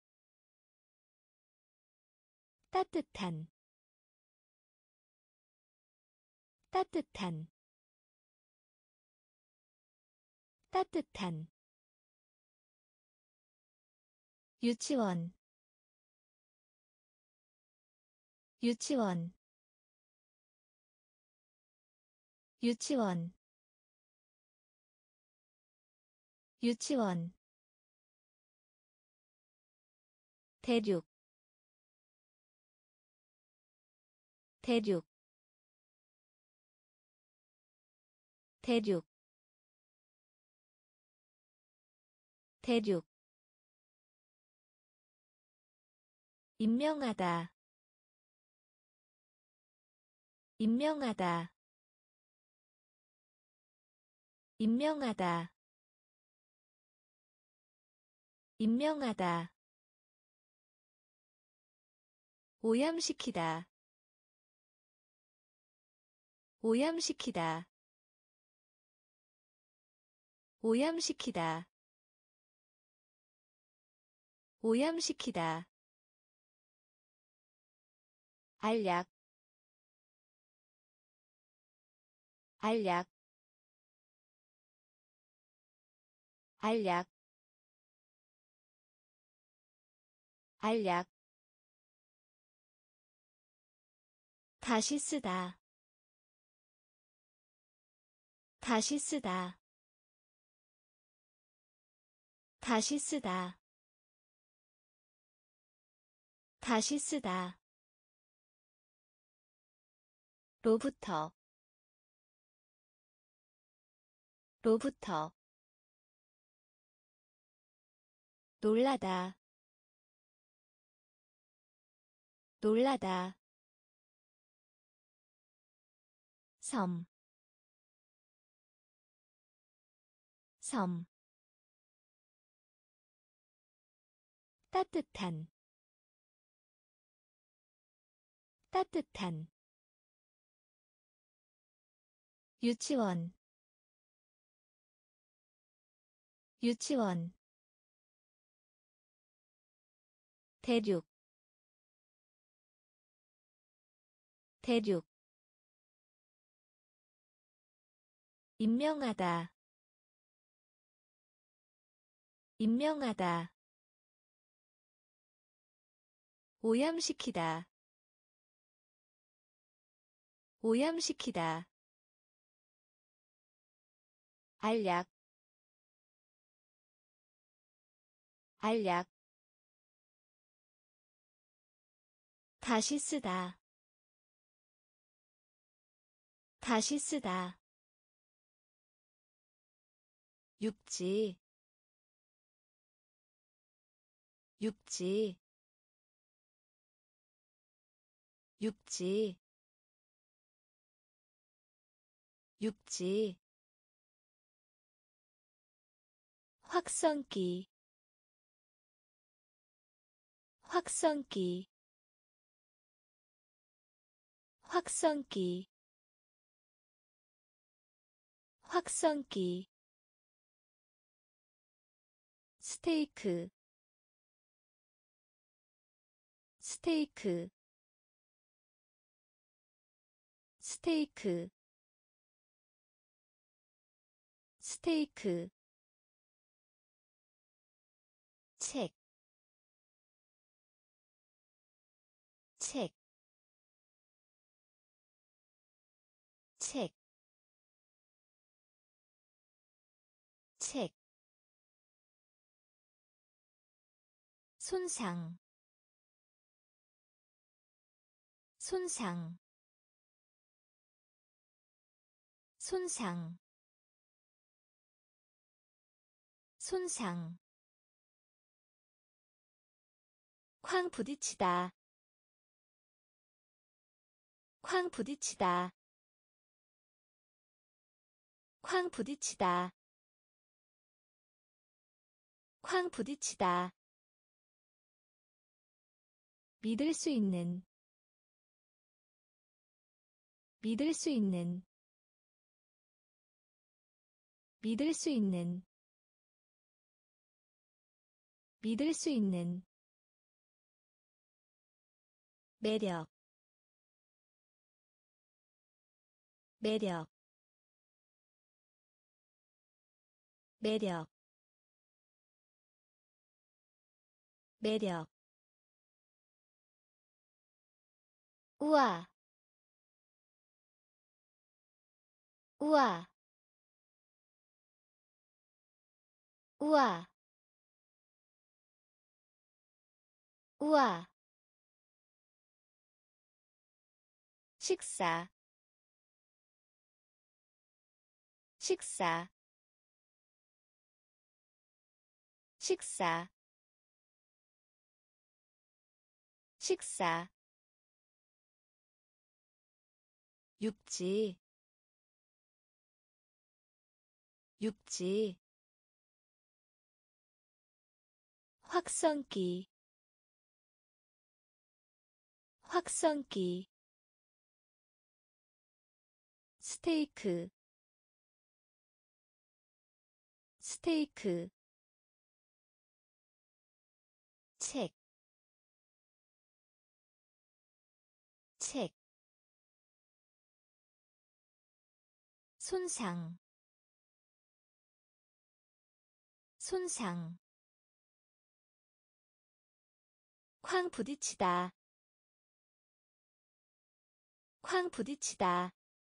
따뜻한 따뜻한 따뜻한 유치원 유치원 유치원 유치원 대륙 대륙 대륙 대륙 임명하다 임명하다 임명하다 임명하다 오염시키다 오염시키다 오염시키다 오염시키다 알약 알약 알약 알약 다시 쓰다 다시 쓰다 다시 쓰다 다시 쓰다 로부터 로부터 놀라다 놀라다 섬, 섬 따뜻한 따뜻한 유치원 유치원 대륙 대륙 임명하다 임명하다 오염시키다 오염시키다 알약 알약 다시 쓰다 다시 쓰다 육지 육지 육지 육지 확성기 확성기 확성기 확성기 스테이크 스테이크 스테이크 스테이크 책, 책, 책, 책, 손상, 손상, 손상, 손상 쾅 부딪히다 쾅 부딪히다 쾅 부딪히다 쾅 부딪히다 믿을 수 있는 믿을 수 있는 믿을 수 있는 믿을 수 있는 매력 매력 매력 매력 우와 우와 우와 우와 식사 식사 식사 식사 육지 육지 확성기 확성기 스테이크 스테이크 책, 책 손상, 손상 쾅 부딪히다, 쾅 부딪히다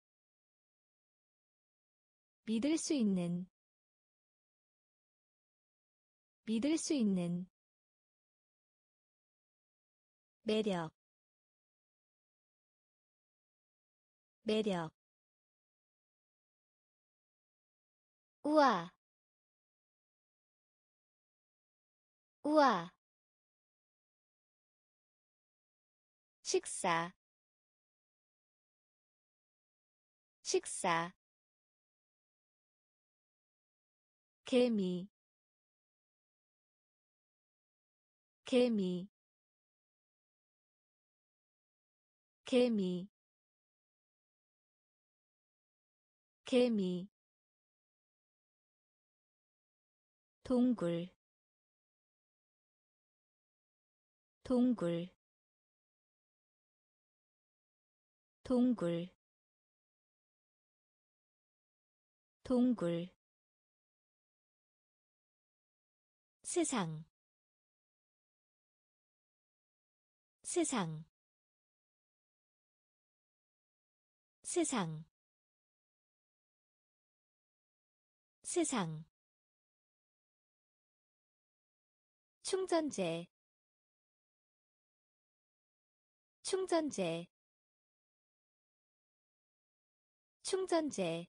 믿을 수 있는, 믿을 수 있는 매력, 매력 우와, 우와 식사, 식사 개미, 개미, 개미, 개미 동굴, 동굴, 동굴, 동굴 세상, 세상, 세상, 세상 충전재, 충전재, 충전재,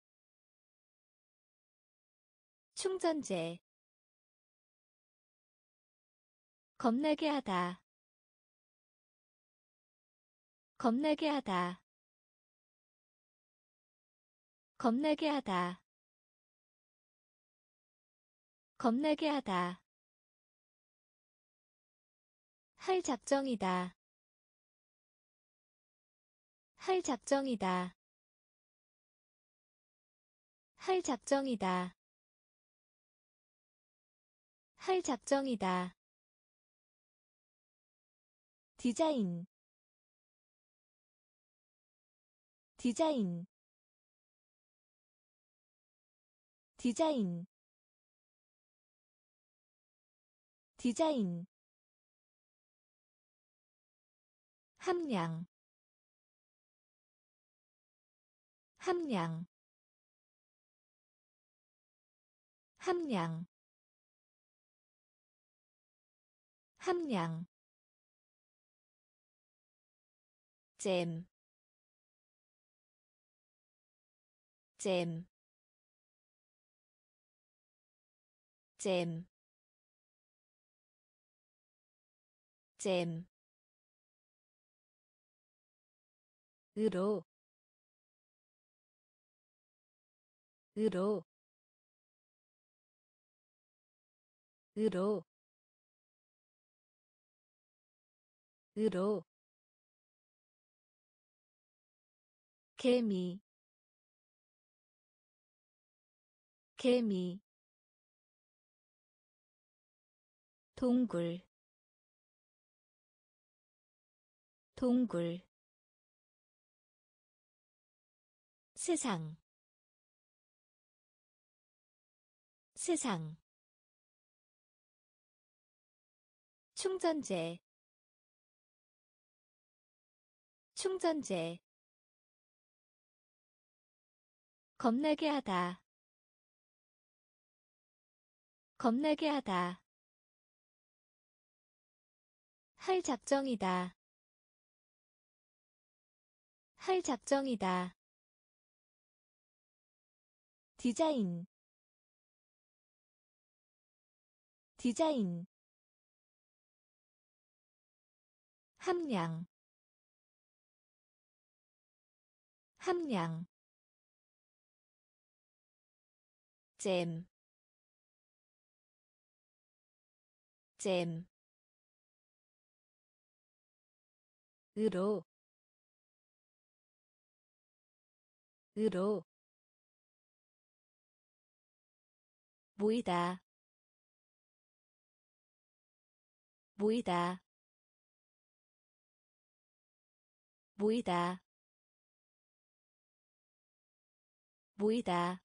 충전재 겁나게 하다, 겁나게 하다, 겁나게 하다, 겁나게 하다 할 작정이다, 할 작정이다, 할 작정이다, 할 작정이다 디자인, 디자인, 디자인, 디자인 함량, 함량, 함량, 함량 잼, 잼, 잼, 잼 으로, 으로, 으로, 으로 개미, 개미 동굴, 동굴 세상, 세상 충전재, 충전재 겁나게 하다, 겁나게 하다 할 작정이다, 할 작정이다 디자인, 디자인 함량, 함량 잼, 잼 으로, 으로 모이다 모이다 모이다 모이다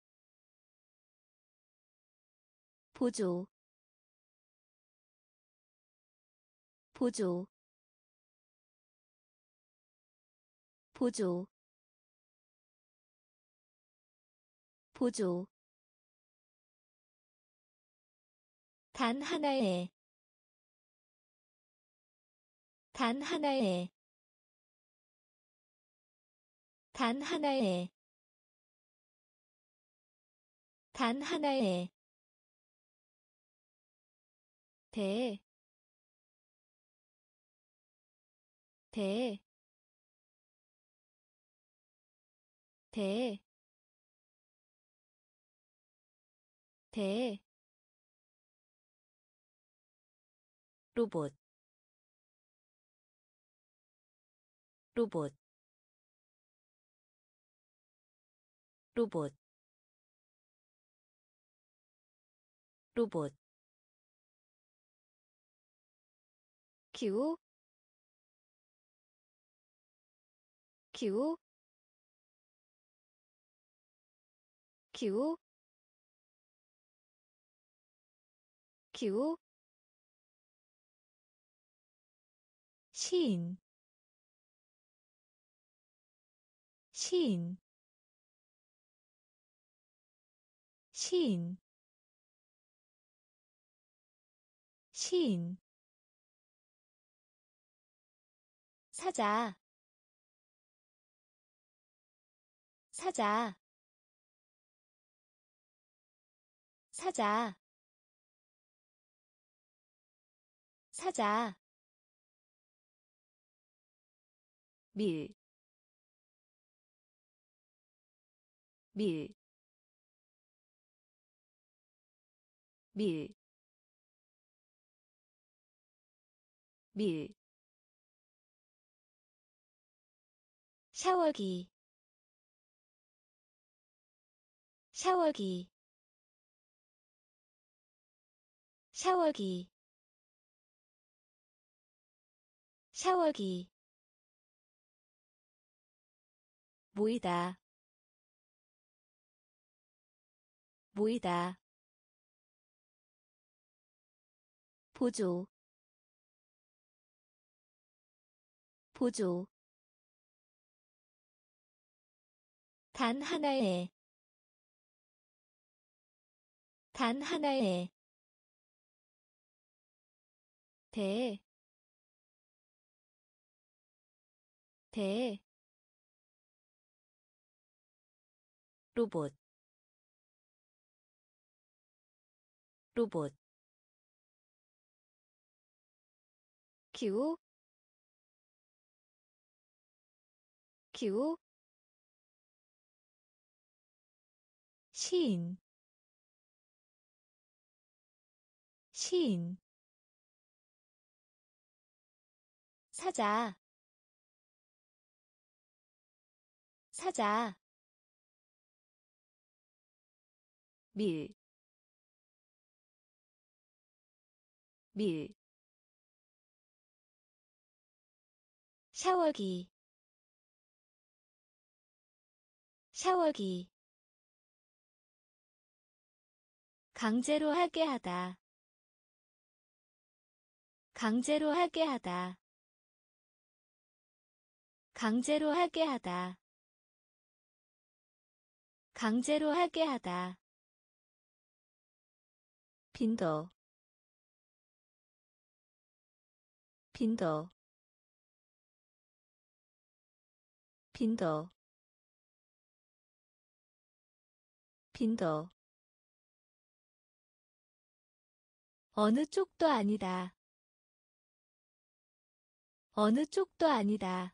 보조 보조 보조 보조 단 하나의 단 하나의 단 하나의 단 하나의 대, 대, 대, 대, 로봇, 로봇, 로봇, 로봇, 기후, 기후, 기후, 기후, 시인, 시인, 시인, 시인, 사자, 사자, 사자, 사자, 밀, 밀, 밀, 밀, 샤워기, 샤워기, 샤워기, 샤워기, 모이다, 모이다, 보조, 보조, 단 하나의, 단 하나의, 대, 대, 로봇, 로봇, 기후, 기후, 시인, 시인, 사자, 사자, 밀, 밀, 샤워기, 샤워기, 강제로 하게 하다, 강제로 하게 하다, 강제로 하게 하다, 강제로 하게 하다, 빈도, 빈도, 빈도, 빈도, 어느 쪽도 아니다, 어느 쪽도 아니다,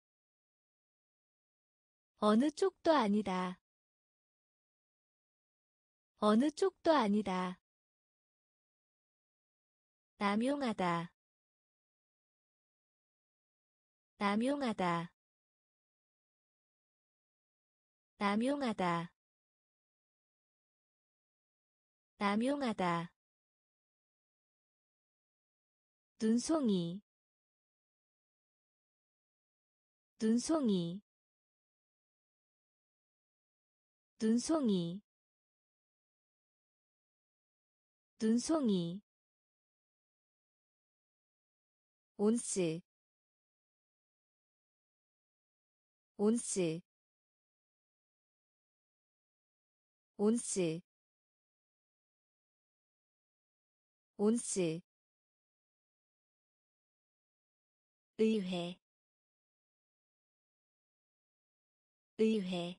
어느 쪽도 아니다, 어느 쪽도 아니다, 남용하다, 남용하다, 남용하다, 남용하다 눈송이 눈송이 눈송이 눈송이 온스 온스 온스 온스 의회 의회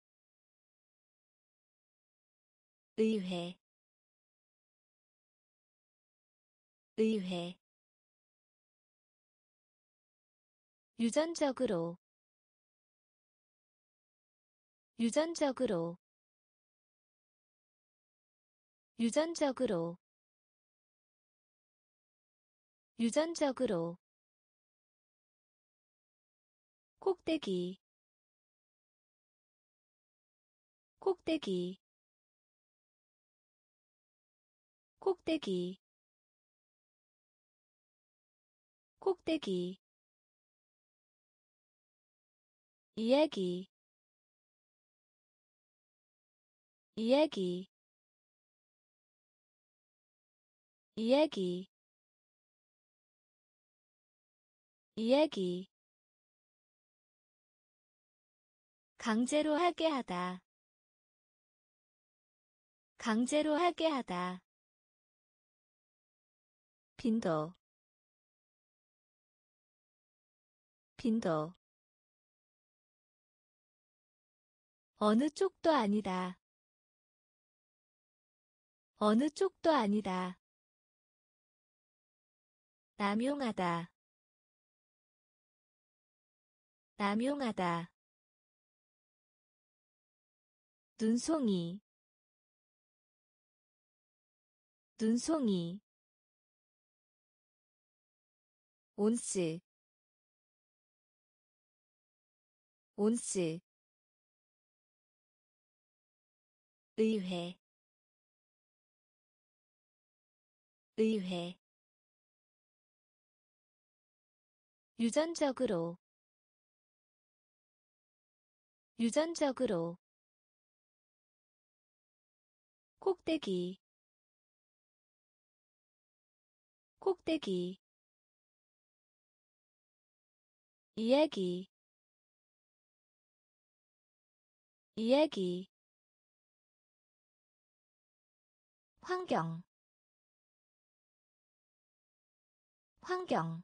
의회 의회 유전적으로 유전적으로 유전적으로 유전적으로 꼭대기 꼭대기 꼭대기 꼭대기 이야기 이야기 이야기 이야기 강제로 하게 하다 강제로 하게 하다 빈도 빈도 어느 쪽도 아니다 어느 쪽도 아니다 남용하다 남용하다 눈송이 눈송이 온스 온스 의회 의회 유전적으로 유전적으로 꼭대기 꼭대기 이야기 이야기 환경 환경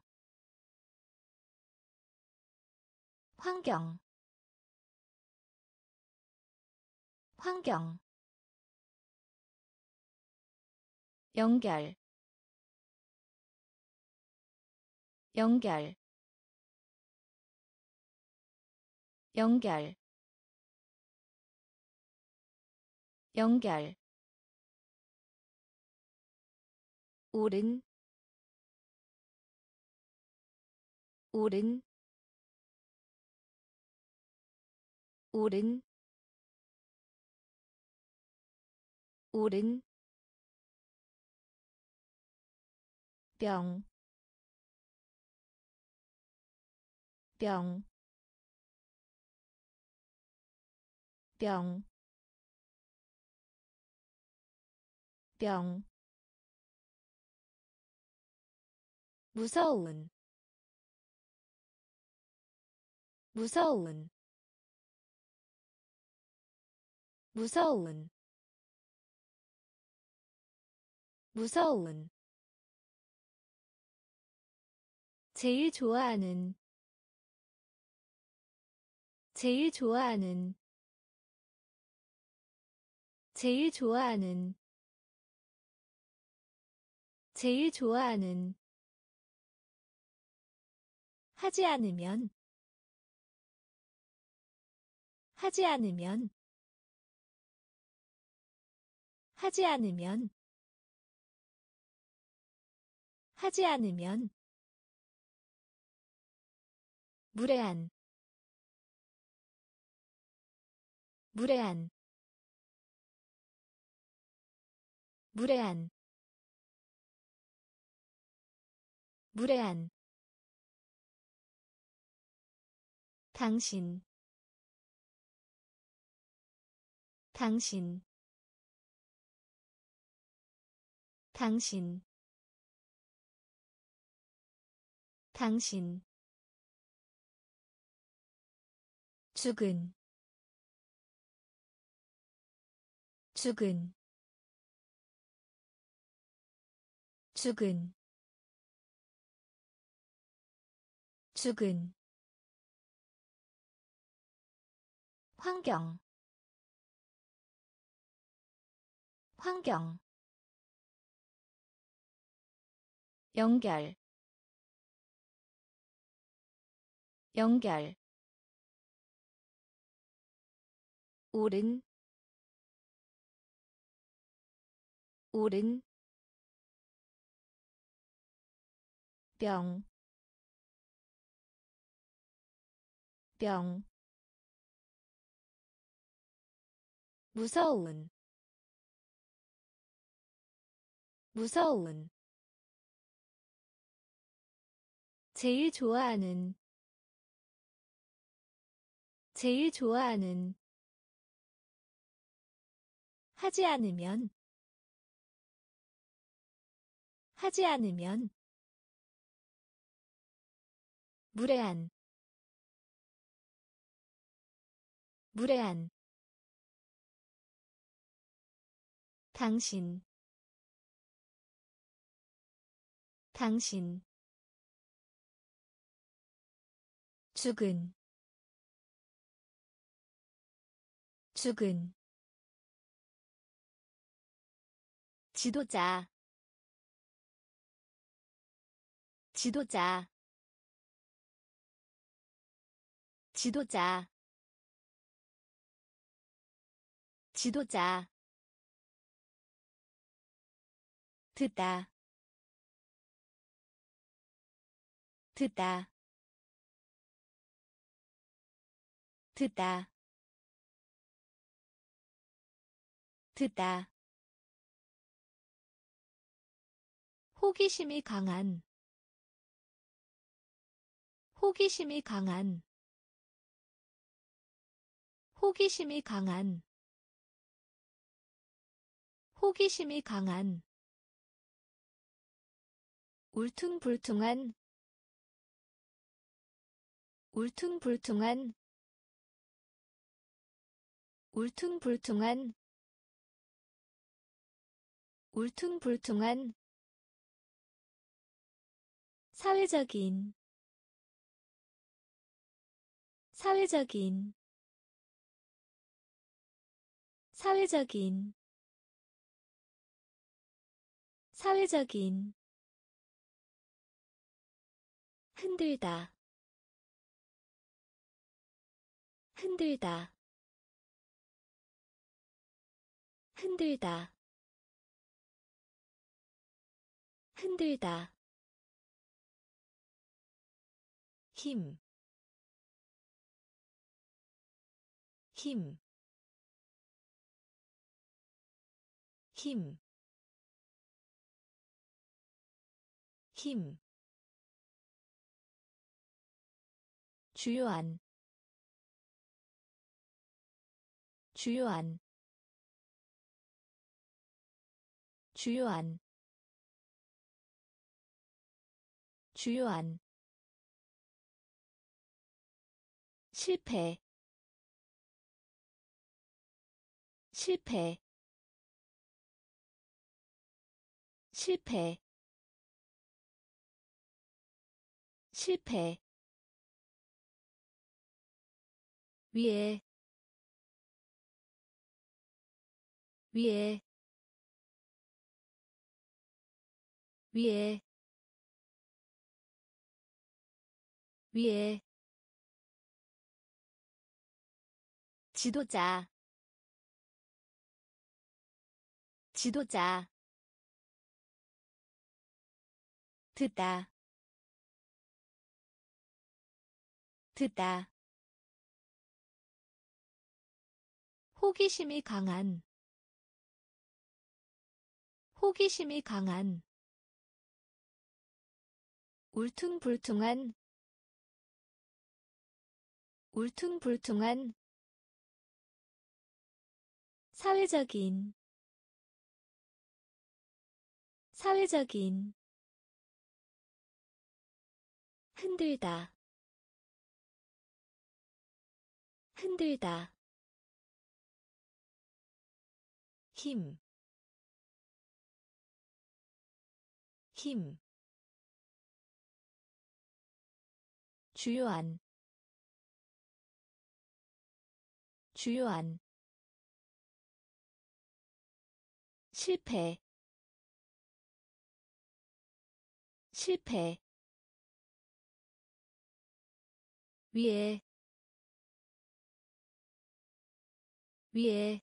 환경 환경 연결 연결 연결 연결 오른 오른 오른 오른 병, 병, 병, 병, 무서운, 무서운, 무서운, 무서운, 제일 좋아하는, 제일 좋아하는, 제일 좋아하는, 제일 좋아하는, 하지 않으면, 하지 않으면, 하지 않으면, 하지 않으면, 무례한, 무례한, 무례한 무례한 당신 당신 당신 당신 죽은 죽은 죽은 죽은 환경 환경 연결 연결 오른 오른 병, 병 무서운 무서운 제일 좋아하는 제일 좋아하는 하지 않으면 하지 않으면 무례한 무례한 당신 당신 죽은 죽은 지도자 지도자 지도자 지도자 듣다 듣다 듣다 듣다 호기심이 강한 호기심이 강한 호기심이 강한 호기심이 강한 울퉁불퉁한 울퉁불퉁한 울퉁불퉁한 울퉁불퉁한 사회적인 사회적인 사회적인 사회적인 흔들다 흔들다 흔들다 흔들다 힘, 힘, 힘, 힘. 주요한, 주요한, 주요한, 주요한. 실패, 실패, 실패, 실패. 위에, 위에, 위에, 위에. 지도자, 지도자. 듣다, 듣다. 호기심이 강한 호기심이 강한 울퉁불퉁한 울퉁불퉁한 사회적인 사회적인 흔들다 흔들다 힘, 힘 주요한 주요한 실패 실패 위에 위에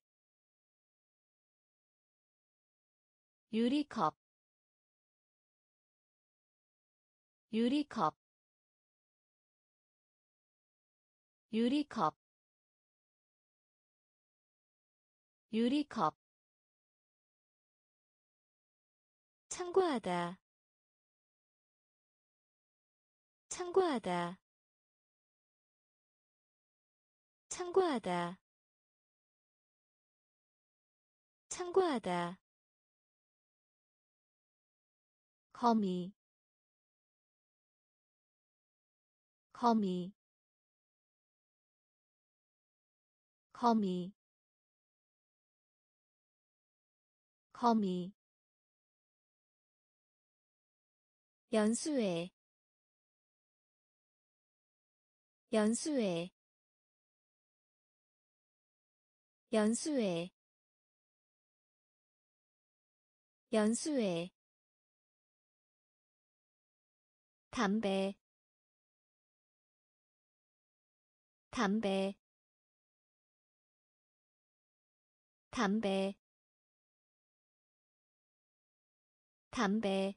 유리컵 유리컵 유리컵 유리컵 참고하다 참고하다 참고하다 참고하다 거미 거미 거미 거미 연수회 연수회 연수회 연수회 담배 담배 담배 담배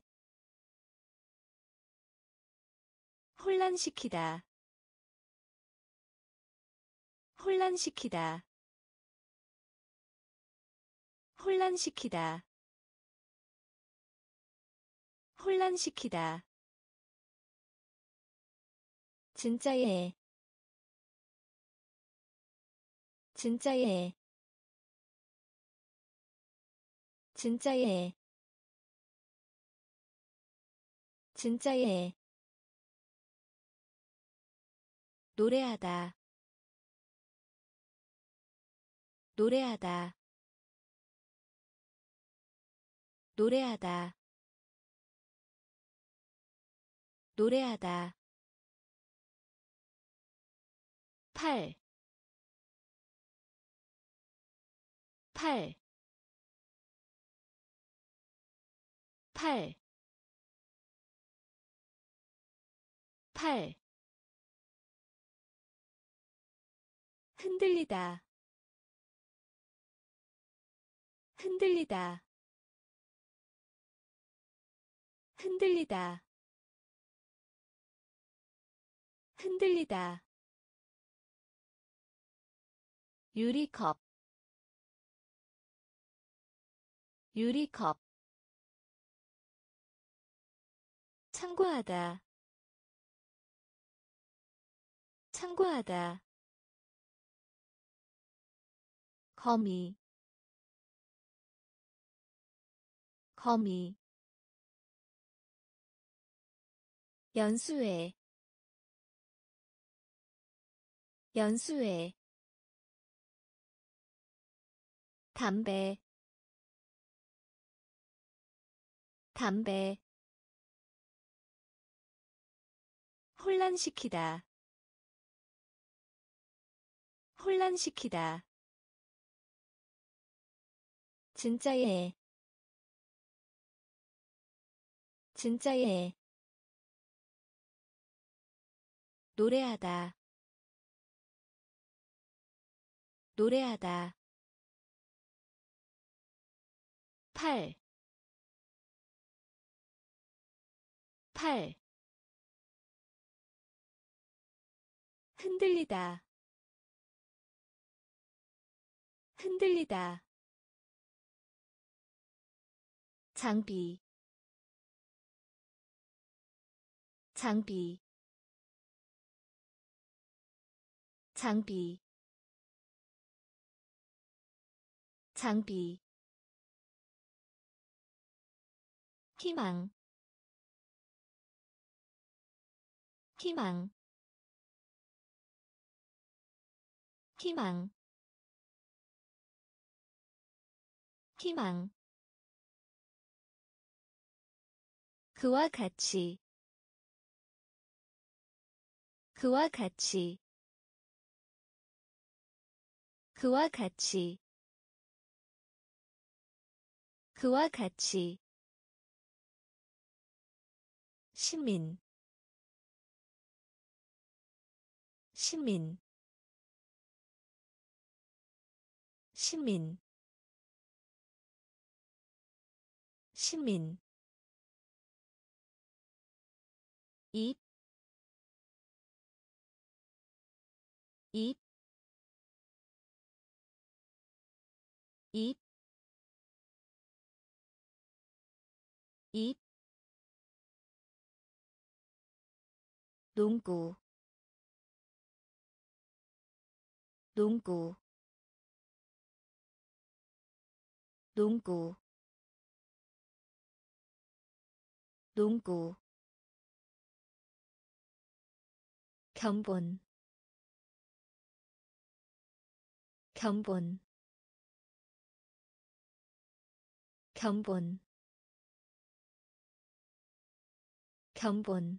혼란시키다 혼란시키다 혼란시키다 혼란시키다 진짜예 진짜예 진짜예 진짜예 노래하다 노래하다 노래하다 노래하다 팔, 팔, 팔, 팔 흔들리다 흔들리다 흔들리다 흔들리다 유리컵 유리컵 참고하다 참고하다 거미 거미 연수회 연수회 담배 담배 혼란시키다 혼란시키다 진짜예 진짜예 노래하다 노래하다 팔, 팔 흔들리다 흔들리다 장비 장비 장비 장비 희망 희망 희망 희망 그와 같이 그와 같이 그와 같이 그와 같이 시민 시민 시민 시민 입, 입, 입, 입, 농구, 농구, 농구, 농구, 견본, 견본, 견본, 견본,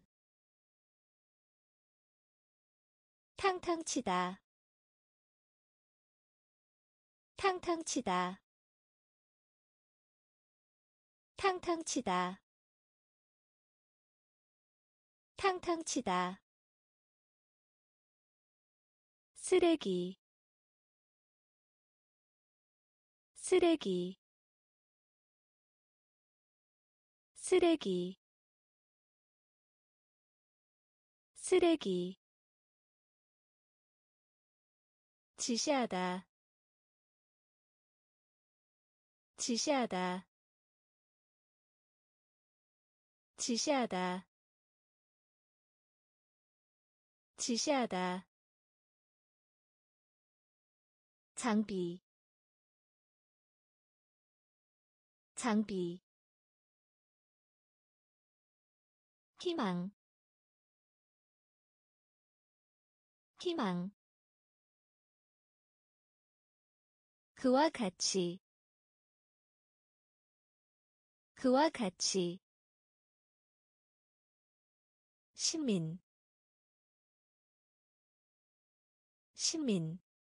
탕탕 치다, 탕탕 치다, 탕탕 치다, 탕탕 치다, 쓰레기, 쓰레기, 쓰레기, 쓰레기, 지시하다, 지시하다, 지시하다, 지시하다, 장비, 장비, 희망, 희망, 그와 같이, 그와 같이, 시민, 시민,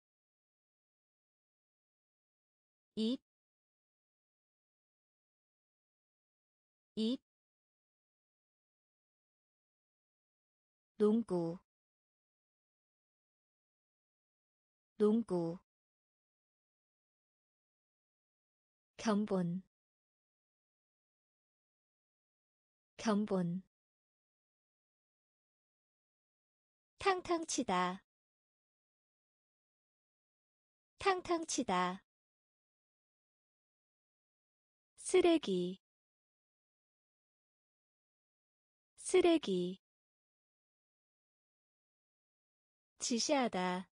입, 입, 농구, 농구, 견본, 견본, 탕탕 치다, 탕탕 치다, 쓰레기, 쓰레기, 지시하다,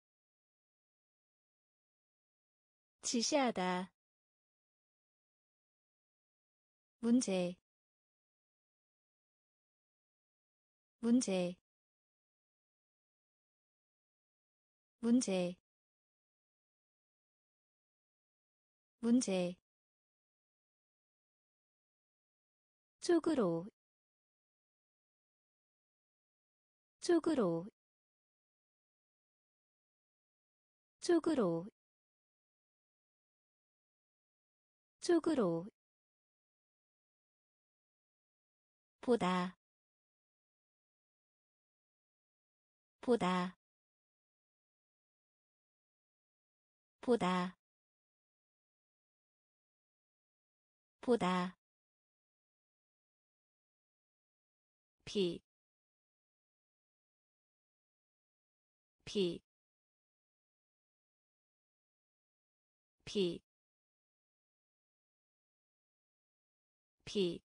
지시하다, 문제, 문제, 문제, 문제, 쪽으로, 쪽으로, 쪽으로, 쪽으로, 보다, 보다, 보다, 보다, 비, 비, 비, 픽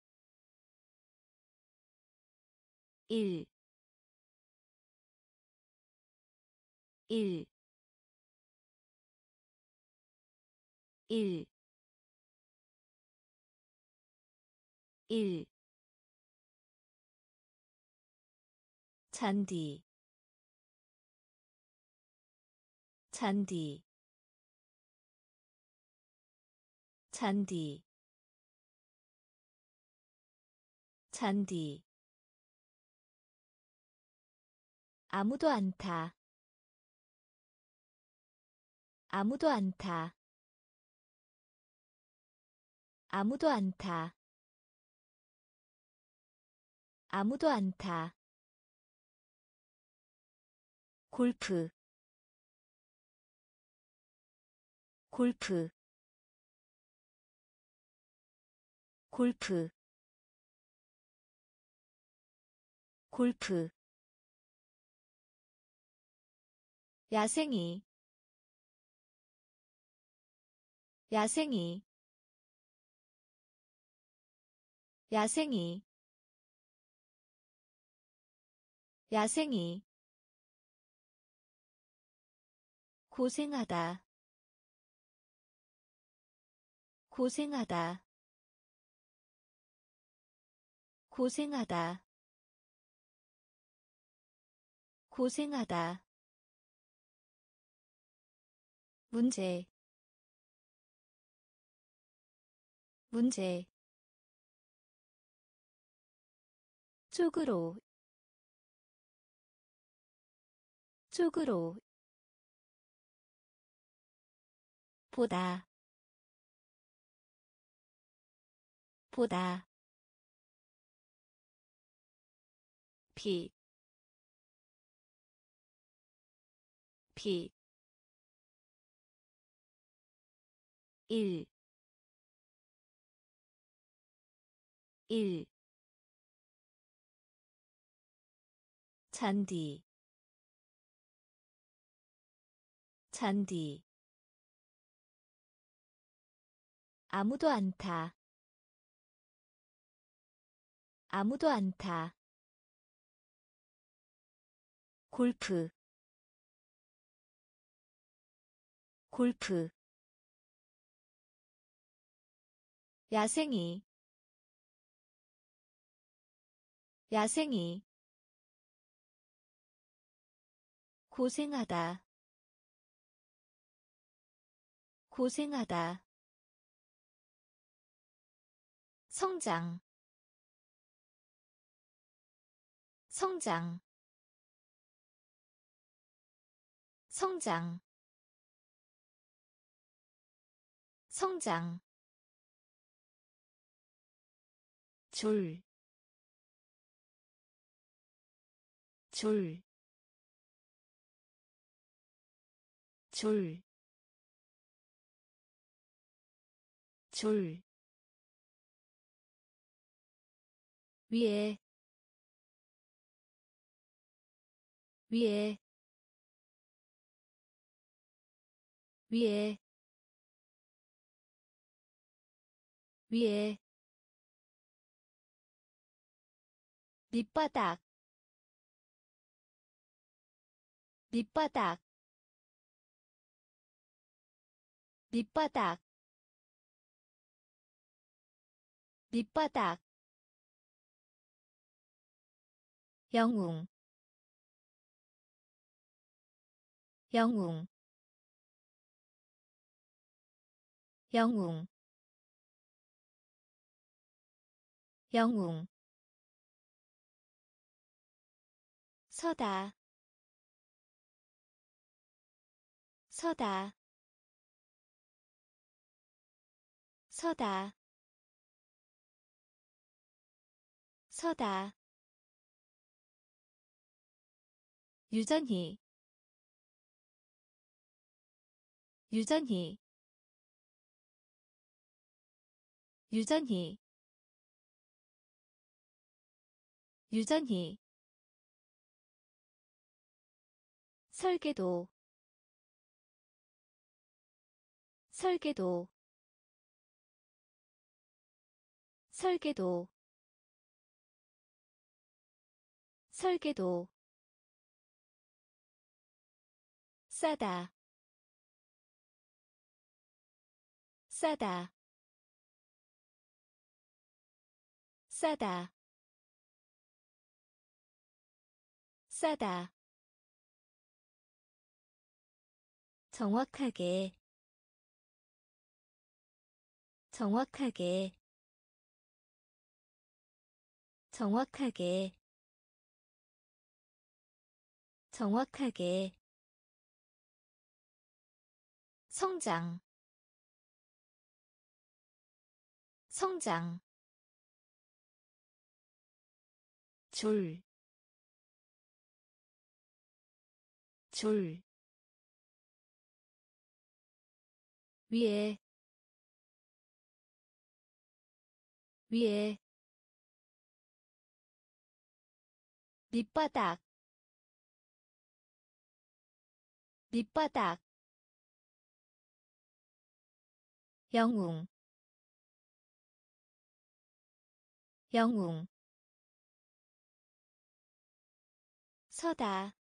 일 일 일 일 잔디 잔디 잔디 잔디 아무도 않다 아무도 않다 아무도 않다 아무도 않다 골프 골프 골프 골프 야생이 야생이 야생이 야생이 고생하다 고생하다 고생하다 고생하다 문제 문제 쪽으로 쪽으로 보다 보다 픽 픽 일 일 잔디 잔디 아무도 않다 아무도 않다 골프 골프 야생이 야생이 고생하다 고생하다 성장 성장 성장 성장 줄, 줄, 줄, 줄, 위에, 위에, 위에, 위에, 밑바닥, 밑바닥, 밑바닥, 밑바닥, 영웅, 영웅, 영웅, 영웅, 서다, 서다, 서다, 서다, 유전히, 유전히, 유전히, 유전히, 설계도, 설계도, 설계도 설계도 싸다 싸다 싸다 싸다 정확하게 정확하게 정확하게 정확하게 성장 성장 줄, 줄, 위에, 위에, 밑바닥, 밑바닥, 영웅, 영웅, 서다,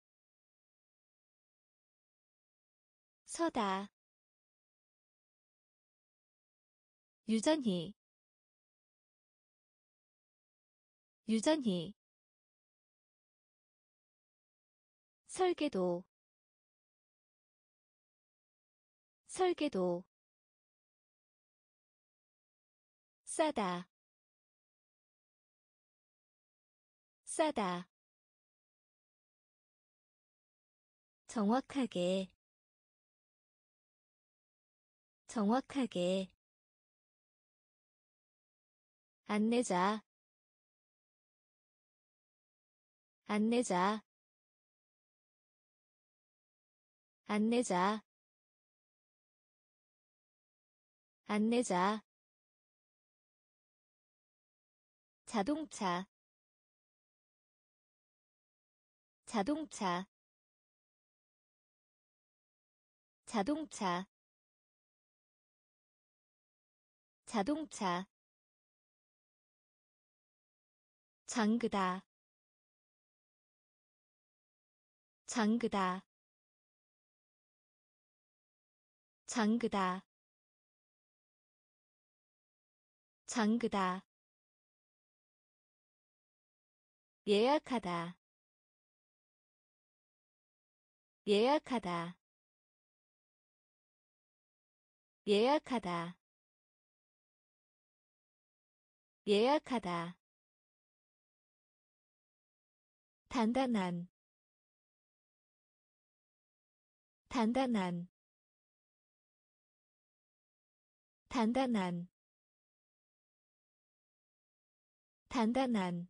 서다, 유전히, 유전히, 설계도, 설계도, 싸다, 싸다, 정확하게, 정확하게, 안내자, 안내자, 안내자, 안내자, 자동차, 자동차, 자동차, 자동차, 잠그다, 잠그다, 잠그다, 잠그다, 예약하다, 예약하다, 예약하다, 예약하다, 단단한, 단단한, 단단한, 단단한,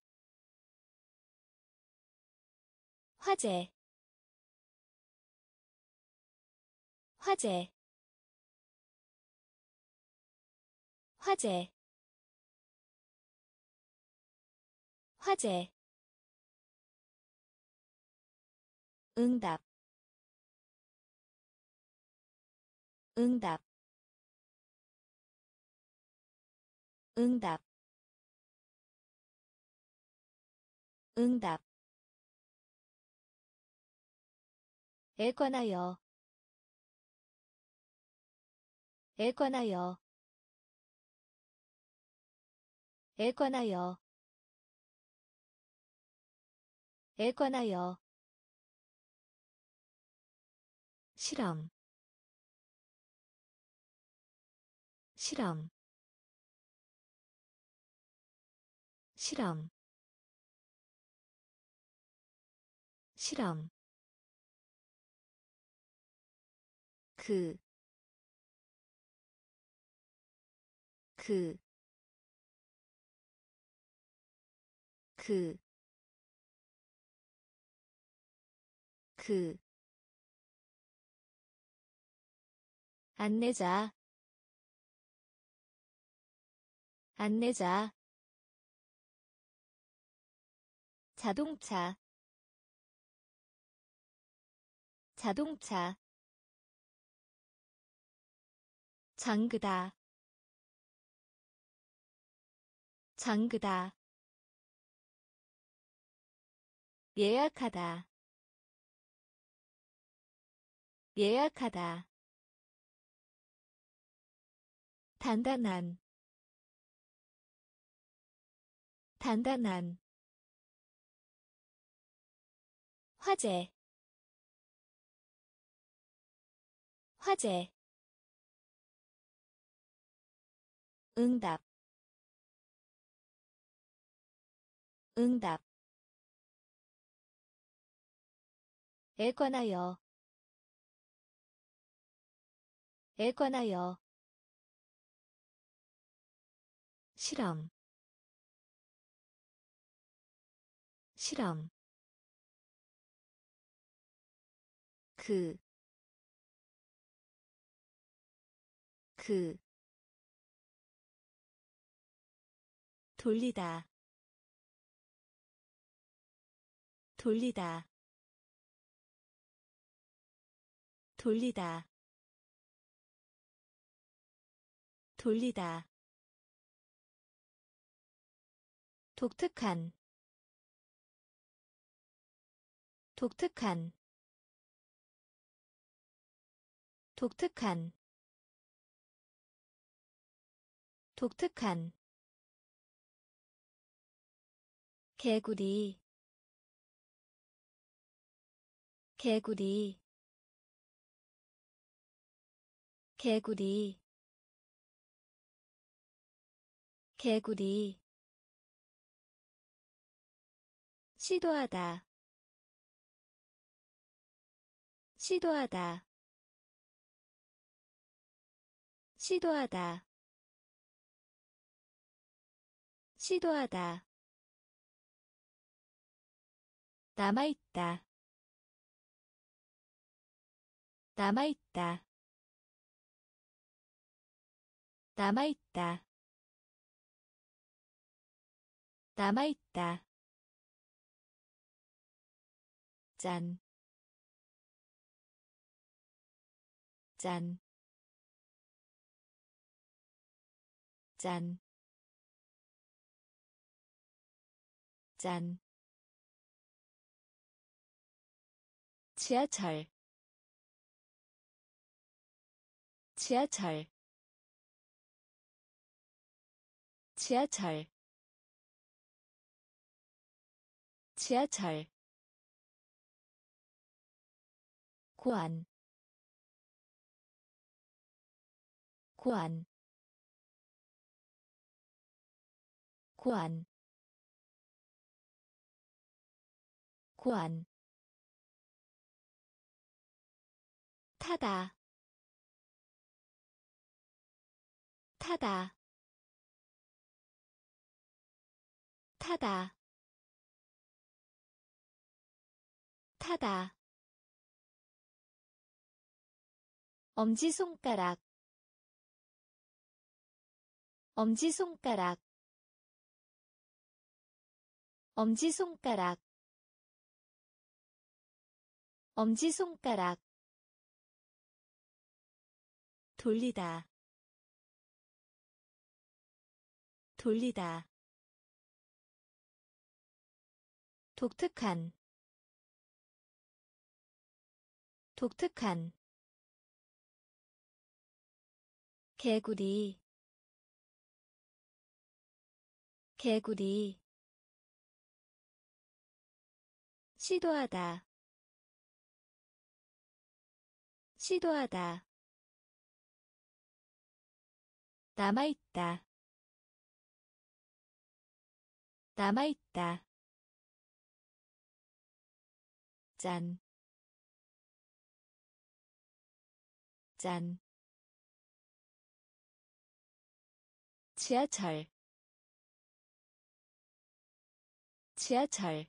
화재, 화재, 화재, 화재, 응답, 응답, 응답, 응답, 에 관하여, 에 관하여, 에 관하여, 에 관하여, 실험, 실험, 실험, 실험, 그, 그, 그, 그, 안내자, 안내자, 자동차, 자동차, 잠그다, 잠그다 예약하다 예약하다 단단한 단단한 화재 화재 응답 응답 에 관하여 에 관하여 실험 실험 그, 그, 돌리다, 돌리다, 돌리다, 돌리다. 독특한, 독특한, 독특한, 독특한. 개구리, 개구리, 개구리, 개구리. 시도하다, 시도하다, 시도하다, 시도하다. 남아있다, 남아있다, 남아있다, 남아있다. 짠, 짠, 짠, 짠. 지하철, 지하철, 지하철, 지하철. 고안, 고안, 고안, 고안. 타다, 타다, 타다, 타다. 엄지손가락, 엄지손가락, 엄지손가락, 엄지손가락. 돌리다, 돌리다. 독특한, 독특한. 개구리, 개구리. 시도하다, 시도하다. 남아있다, 남아있다. 짠, 짠. 지하철, 지하철.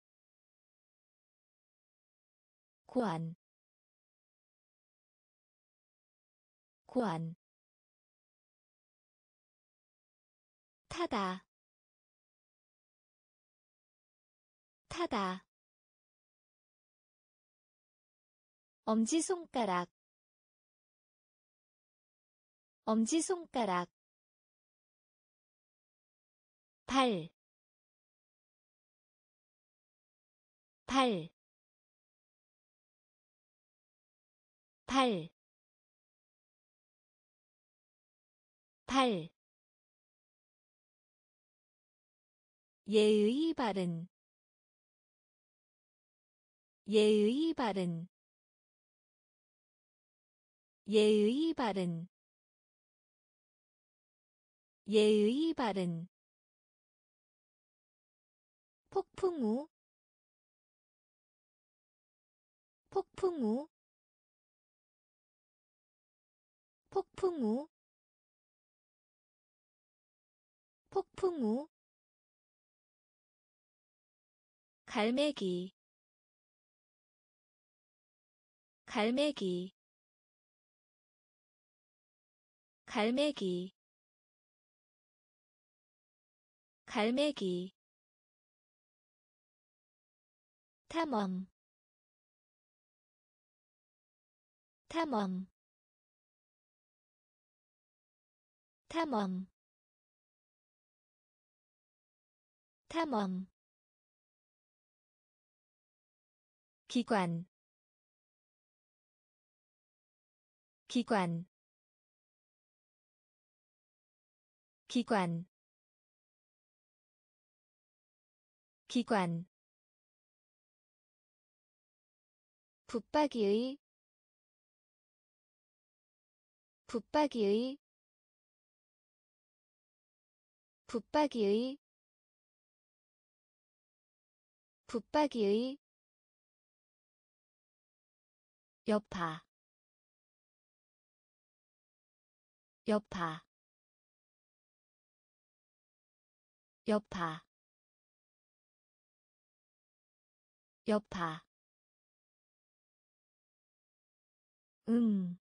고안, 고안. 타다, 타다. 엄지손가락, 엄지손가락. 팔, 팔, 팔, 팔. 예의 바른, 예의 바른, 예의 바른, 예의 바른. 폭풍우, 폭풍우, 폭풍우, 폭풍우. 갈매기, 갈매기, 갈매기, 갈매기. 탐험, 탐험, 탐험, 탐험. 기관, 기관, 기관, 기관. 붙박이의, 붙박이의, 붙박이의, 붙박이의. 여파, 여파, 여파, 여파. 응,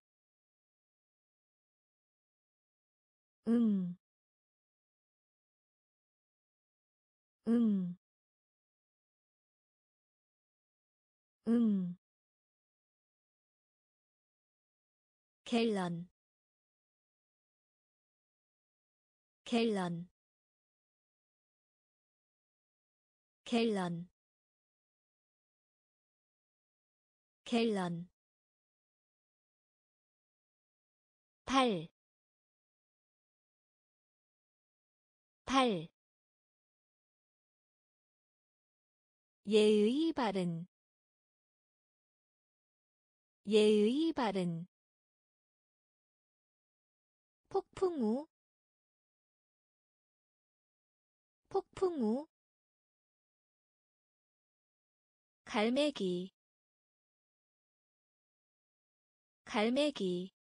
응, 응, 응. 갤런, 갤런, 갤런, 갤런. 팔, 팔. 예의 바른, 예의 바른. 폭풍우, 폭풍우. 갈매기, 갈매기.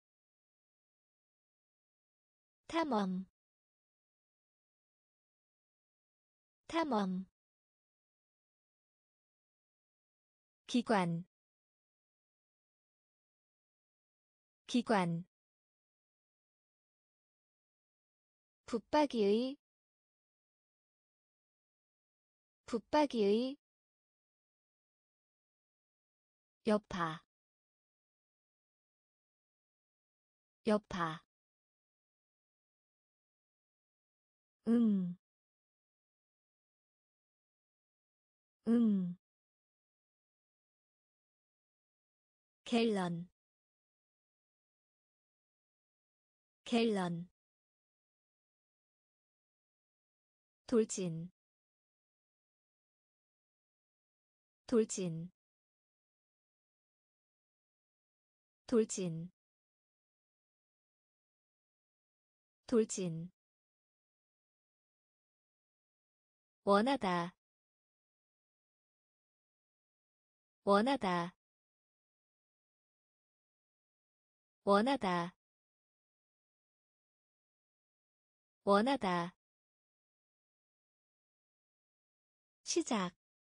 탐험, 탐험. 기관, 기관. 붙박이의, 붙박이의. 여파, 여파. 응, 응. 갤런, 갤런. 돌진, 돌진, 돌진, 돌진. 원하다, 원하다, 원하다, 원하다. 시작,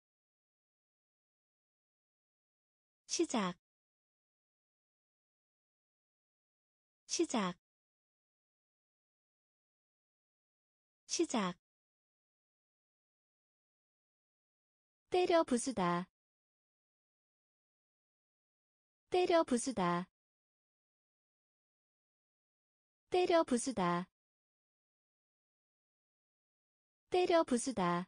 시작, 시작, 시작. 때려 부수다, 때려 부수다, 때려 부수다, 때려 부수다.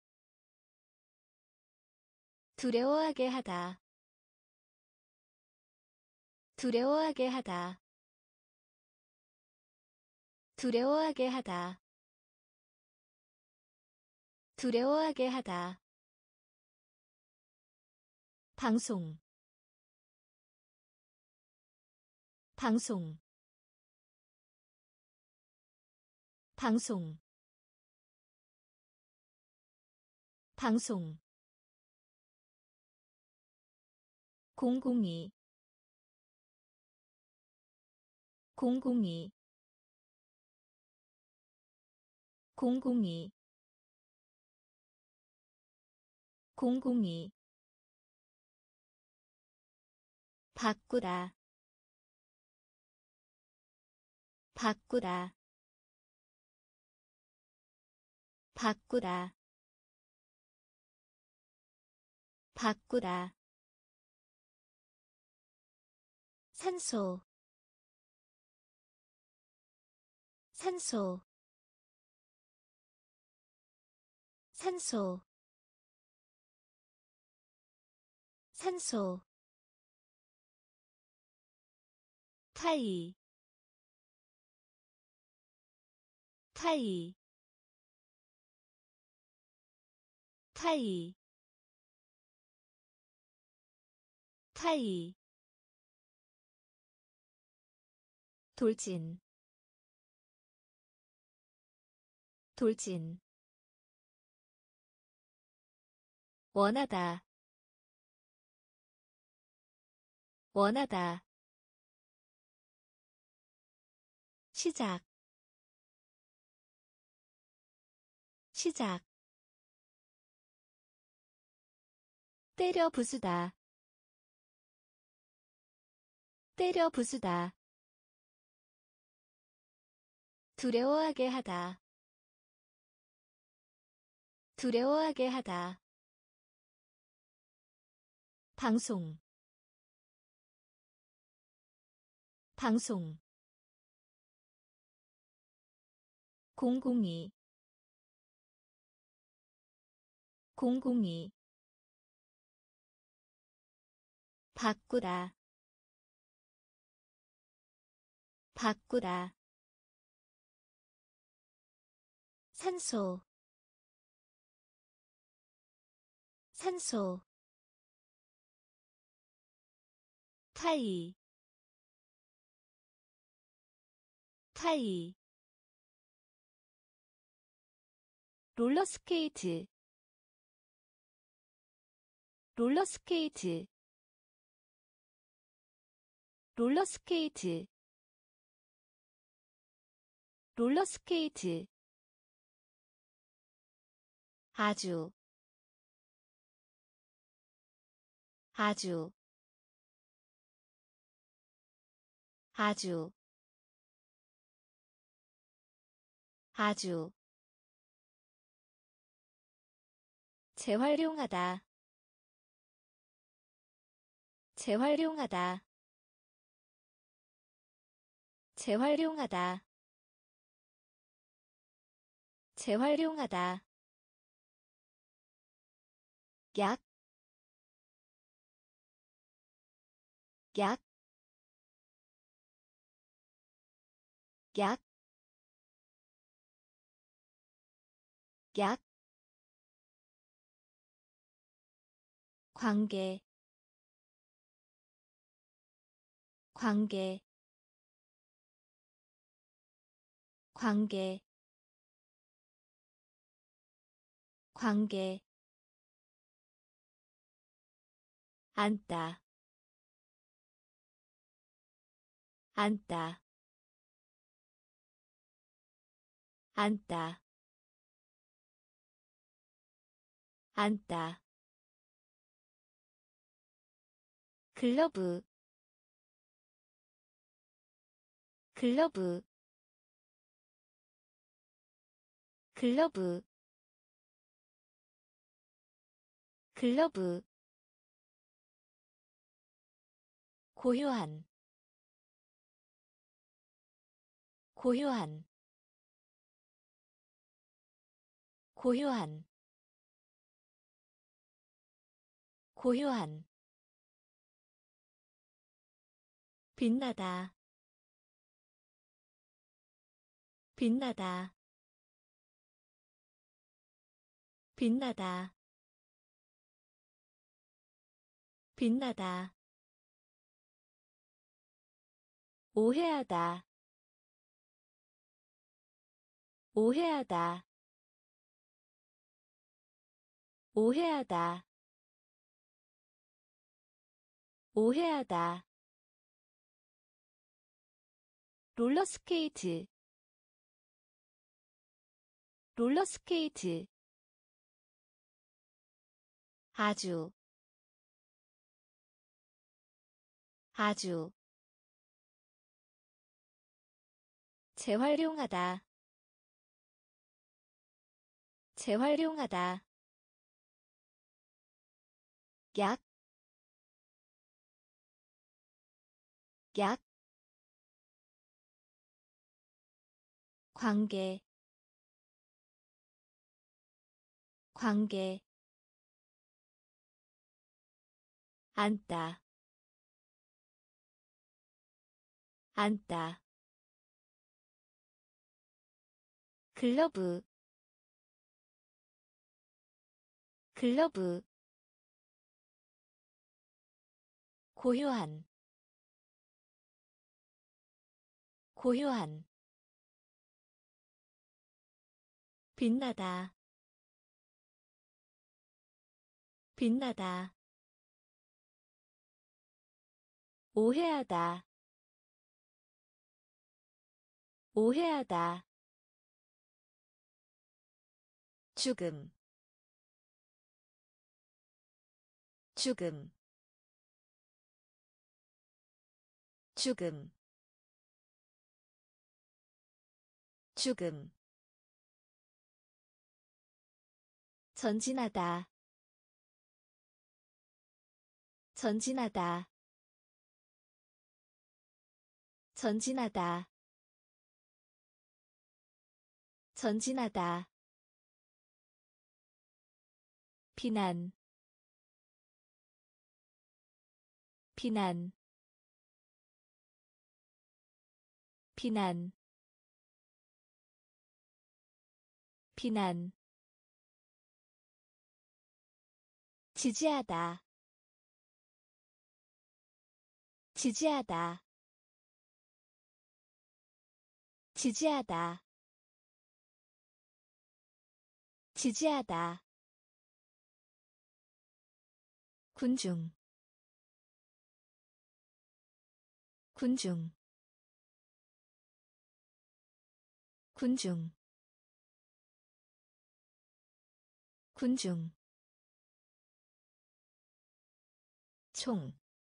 두려워하게 하다. 두려워하게 하다. 두려워하게 하다. 두려워하게 하다. 방송 방송 방송 방송 공공이 공공이 공공이 공공이 바꾸다 바꾸다 바꾸다 바꾸다 산소 산소 산소 산소 타이 타이 타이 타이 돌진 돌진 원하다 원하다 시작 시작 때려 부수다 때려 부수다 두려워하게 하다 두려워하게 하다 방송 방송 공공이 공공이 바꾸다 바꾸다 산소 산소 타이 타이 롤러스케이트 롤러스케이트 롤러스케이트 롤러스케이트 아주 아주 아주 아주 재활용하다 재활용하다 재활용하다 재활용하다 약, 약, 약, 약, 관계, 관계, 관계, 관계, 앉다, 앉다, 앉다, 앉다, 글러브, 글러브, 글러브, 글러브, 고요한, 고요한, 고요한 고요한 빛나다 빛나다 빛나다 빛나다 오해하다 오해하다 오해하다 오해하다 롤러스케이트 롤러스케이트 아주 아주 재활용하다 재활용하다 약, 약, 관계, 관계, 앉다, 앉다, 글러브, 글러브, 고요한, 고요한, 빛나다, 빛나다, 오해하다, 오해하다, 죽음, 죽음, 죽음, 죽음, 전진하다, 전진하다, 전진하다, 전진하다, 비난, 비난, 비난, 비난, 지지하다, 지지하다, 지지하다, 지지하다, 군중, 군중, 군중, 군중, 총,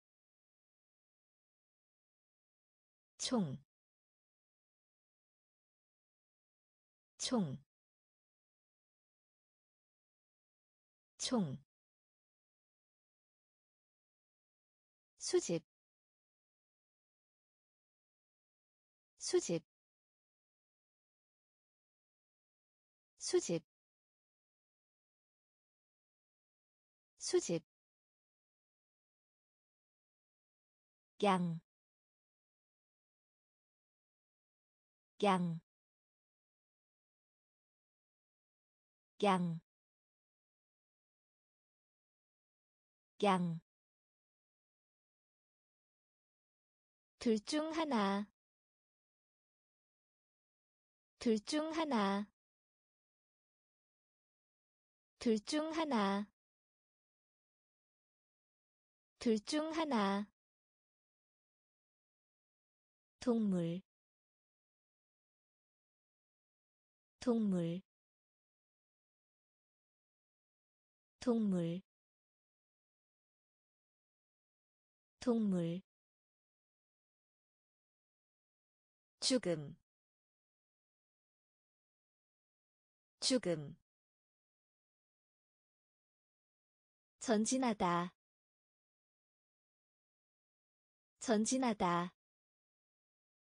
총, 총, 총, 수집, 수집, 수집, 수집, 양, 양, 양, 양, 둘 중 하나, 둘 중 하나, 둘 중 하나, 둘 중 하나, 동물, 동물, 동물, 동물, 죽음, 죽음, 전진하다, 전진하다,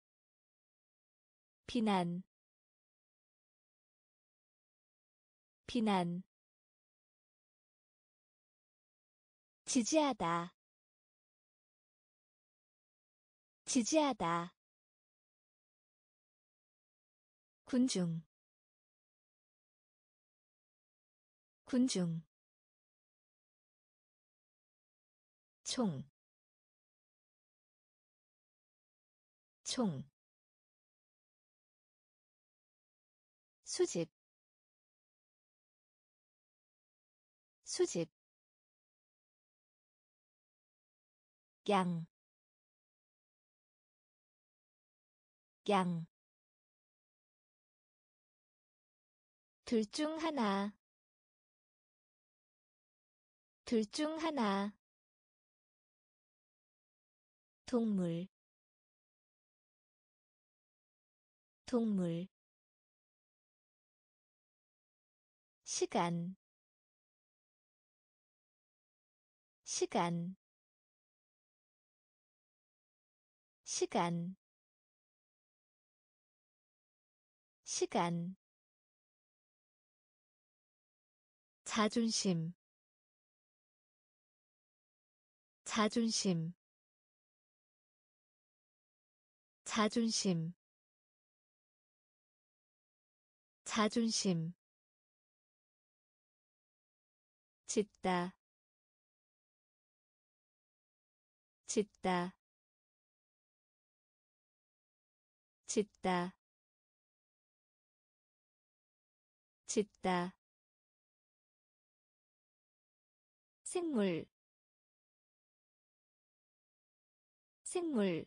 비난, 비난 지지하다 지지하다 군중 군중 총, 총 수집 수집 양, 양 둘 중 하나 둘 중 하나 동물 동물 시간 시간 시간 시간 자존심 자존심 자존심 자존심 짓다 짓다 짓다 짓다 생물 생물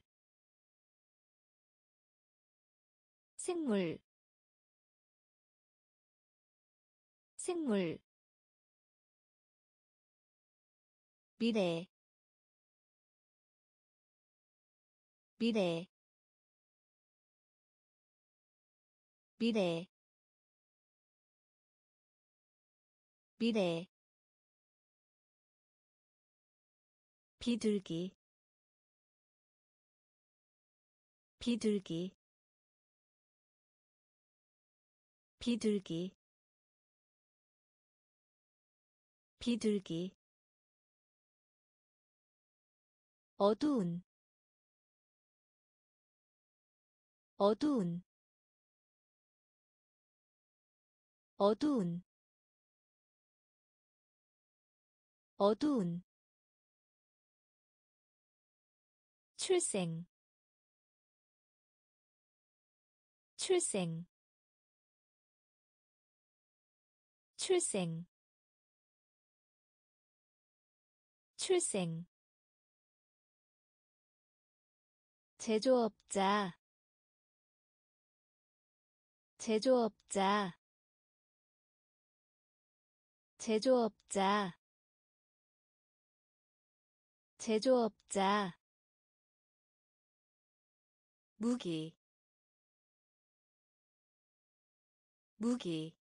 생물 생물 미래 미래 미래 미래 비둘기 비둘기 비둘기 비둘기 어두운 어두운 어두운 어두운 출생 출생 출생 출생 제조업자 제조업자 제조업자 제조업자 무기 무기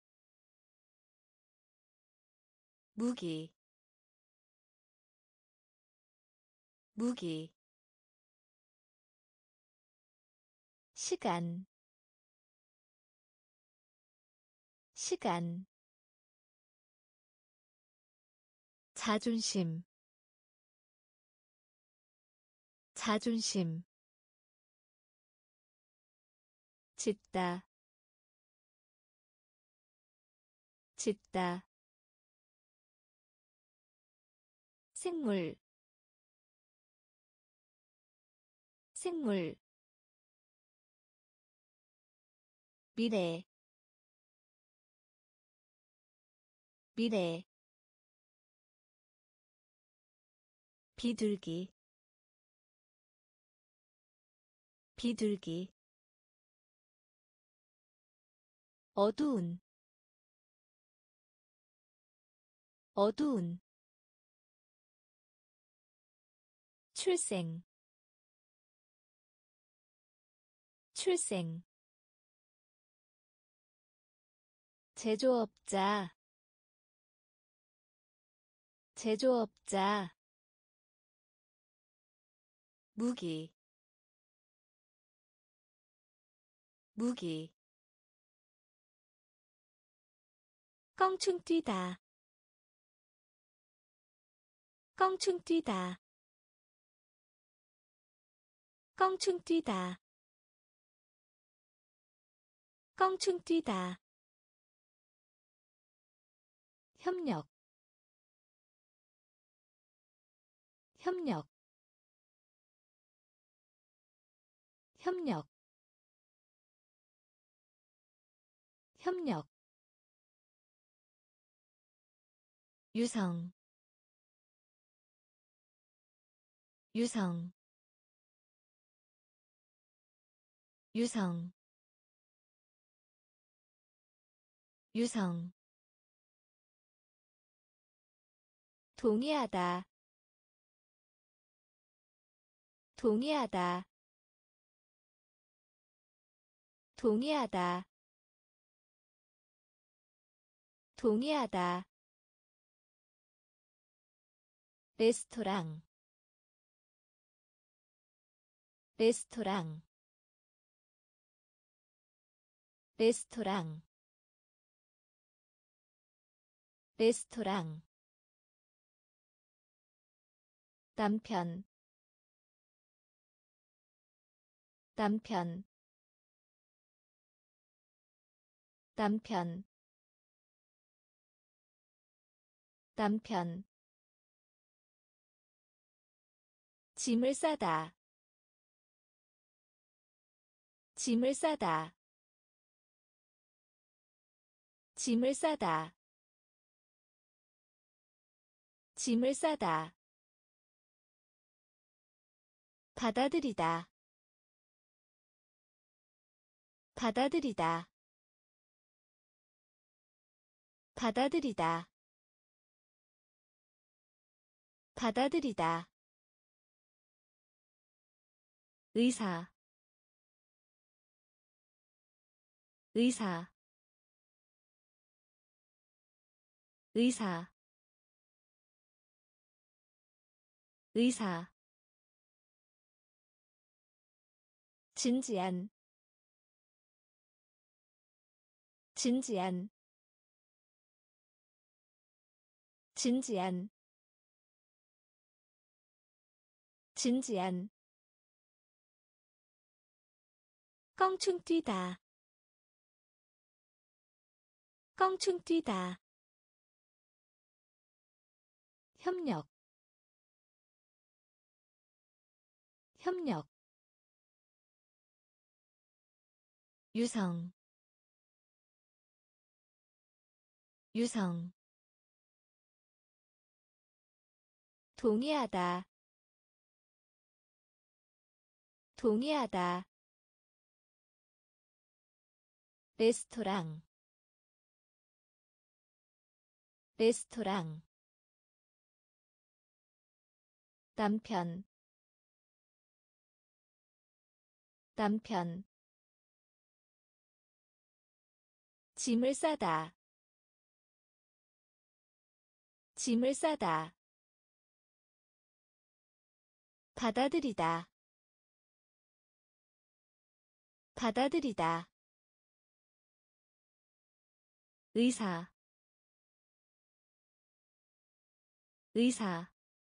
무기 무기 시간 시간 자존심 자존심 짓다 짓다 생물 생물 미래 미래 비둘기 비둘기 어두운 어두운 출생 출생 제조업자 제조업자 무기 무기 껑충 뛰다 껑충 뛰다 껑충 뛰다 껑충 뛰다 협력 협력 협력 협력 유성 유성 유성 유성 동의하다 동의하다 동의하다 동의하다 레스토랑 레스토랑 레스토랑 레스토랑 남편 남편 남편 남편 짐을 싸다 짐을 싸다 짐을 싸다 짐을 싸다 받아들이다 받아들이다 받아들이다 받아들이다 의사 의사 의사 의사 진지한 진지한 진지한 진지한 껑충 뛰다 껑충 뛰다 협력 협력 유성 유성 동의하다 동의하다 레스토랑 레스토랑 남편 남편 짐을 싸다 짐을 싸다 받아들이다 받아들이다 의사 의사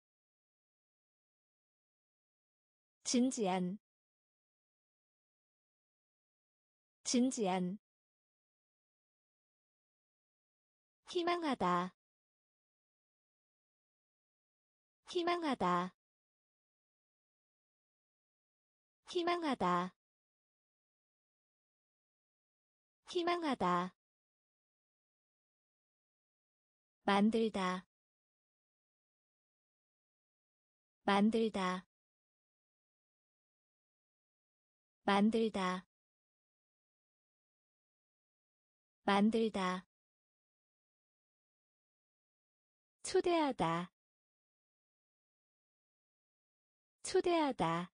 진지한 진지한 희망하다 희망하다 희망하다 희망하다 만들다 만들다 만들다 만들다 초대하다 초대하다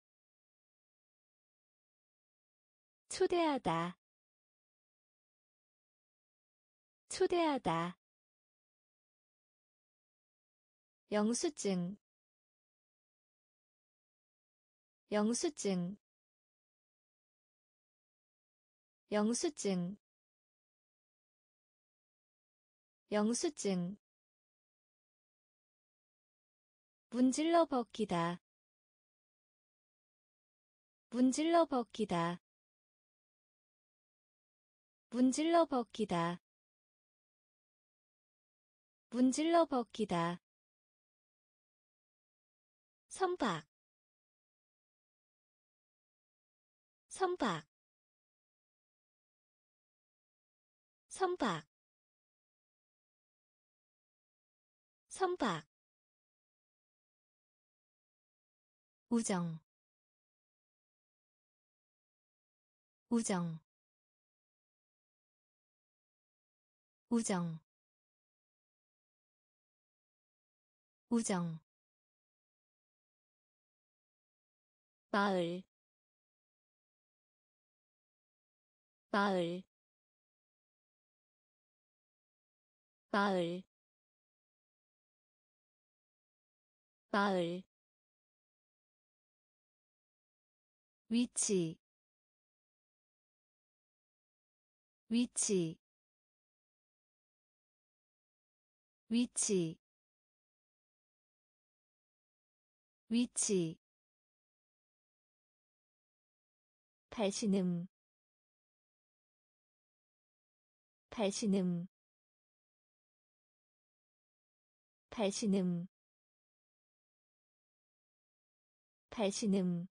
초대하다 초대하다 영수증 영수증 영수증 영수증 문질러 벗기다 문질러 벗기다 문질러 벗기다 문질러 벗기다 선박 선박 선박 선박 우정 우정 우정 우정 마을 마을 마을 마을 위치 위치 위치 위치 발신음 발신음 발신음 발신음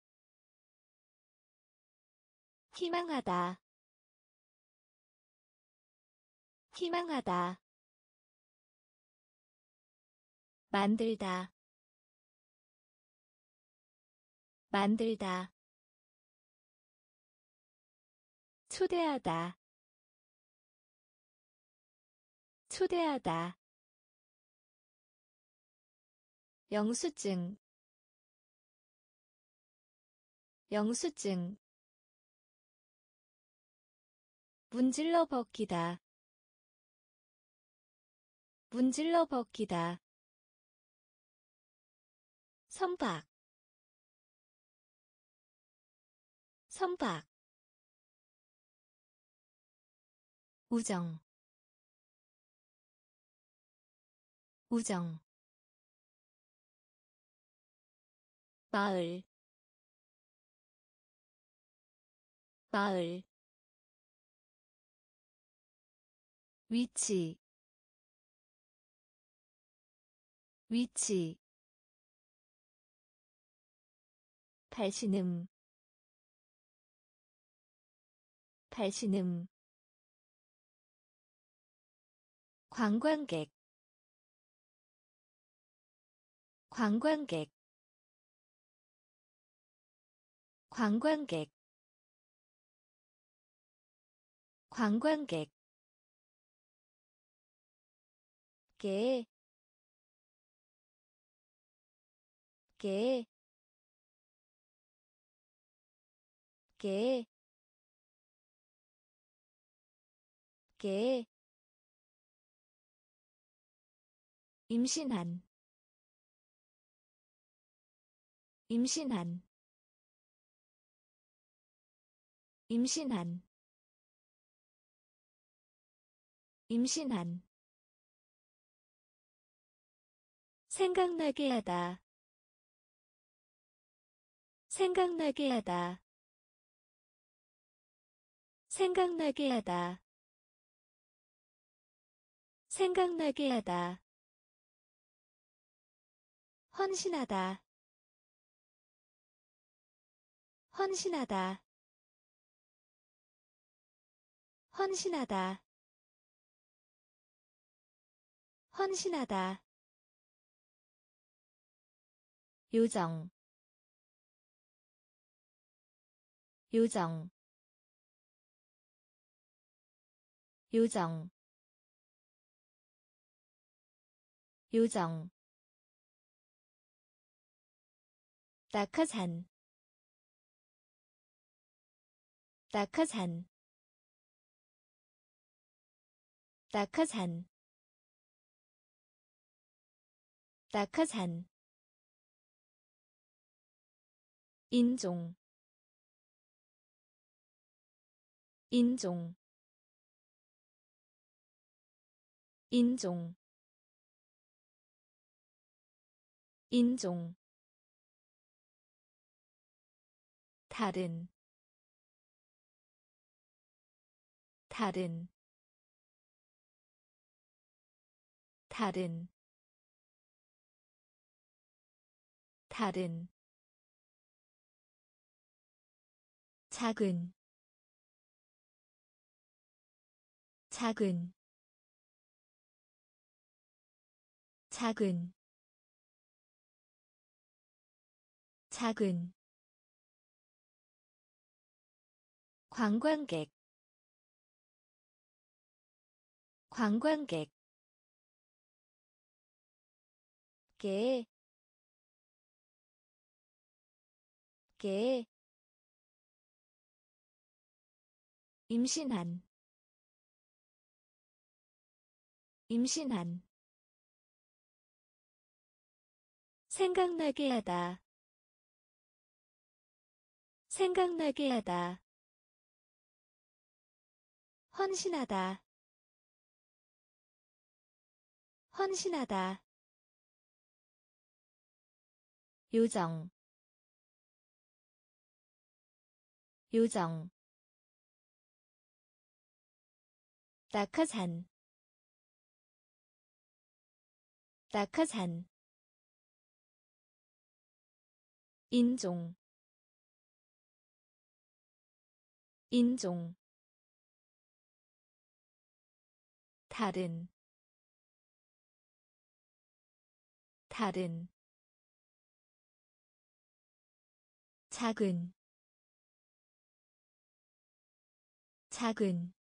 희망하다 희망하다 만들다 만들다 초대하다 초대하다 영수증 영수증 문질러 벗기다 문질러 벗기다 선박 선박 우정 우정 마을 마을 위치 위치 발신음 발신음 관광객 관광객 관광객 관광객 개, 개, 개, 개, 임신한, 임신한, 임신한, 임신한 생각나게 하다 생각나게 하다 생각나게 하다 생각나게 하다 헌신하다 헌신하다 헌신하다 헌신하다 요정 요정 요정 요정 낙하산 낙하산 낙하산 낙하산 인종 인종 인종 인종 다른 다른 다른 다른 작은 작은 작은 작은 관광객 관광객 개, 개, 임신한, 임신한, 생각나게 하다, 생각나게 하다, 헌신하다, 헌신하다, 요정, 요정, 낙하산, 낙하산, 인종, 인종, 다른, 다른, 작은, 작은,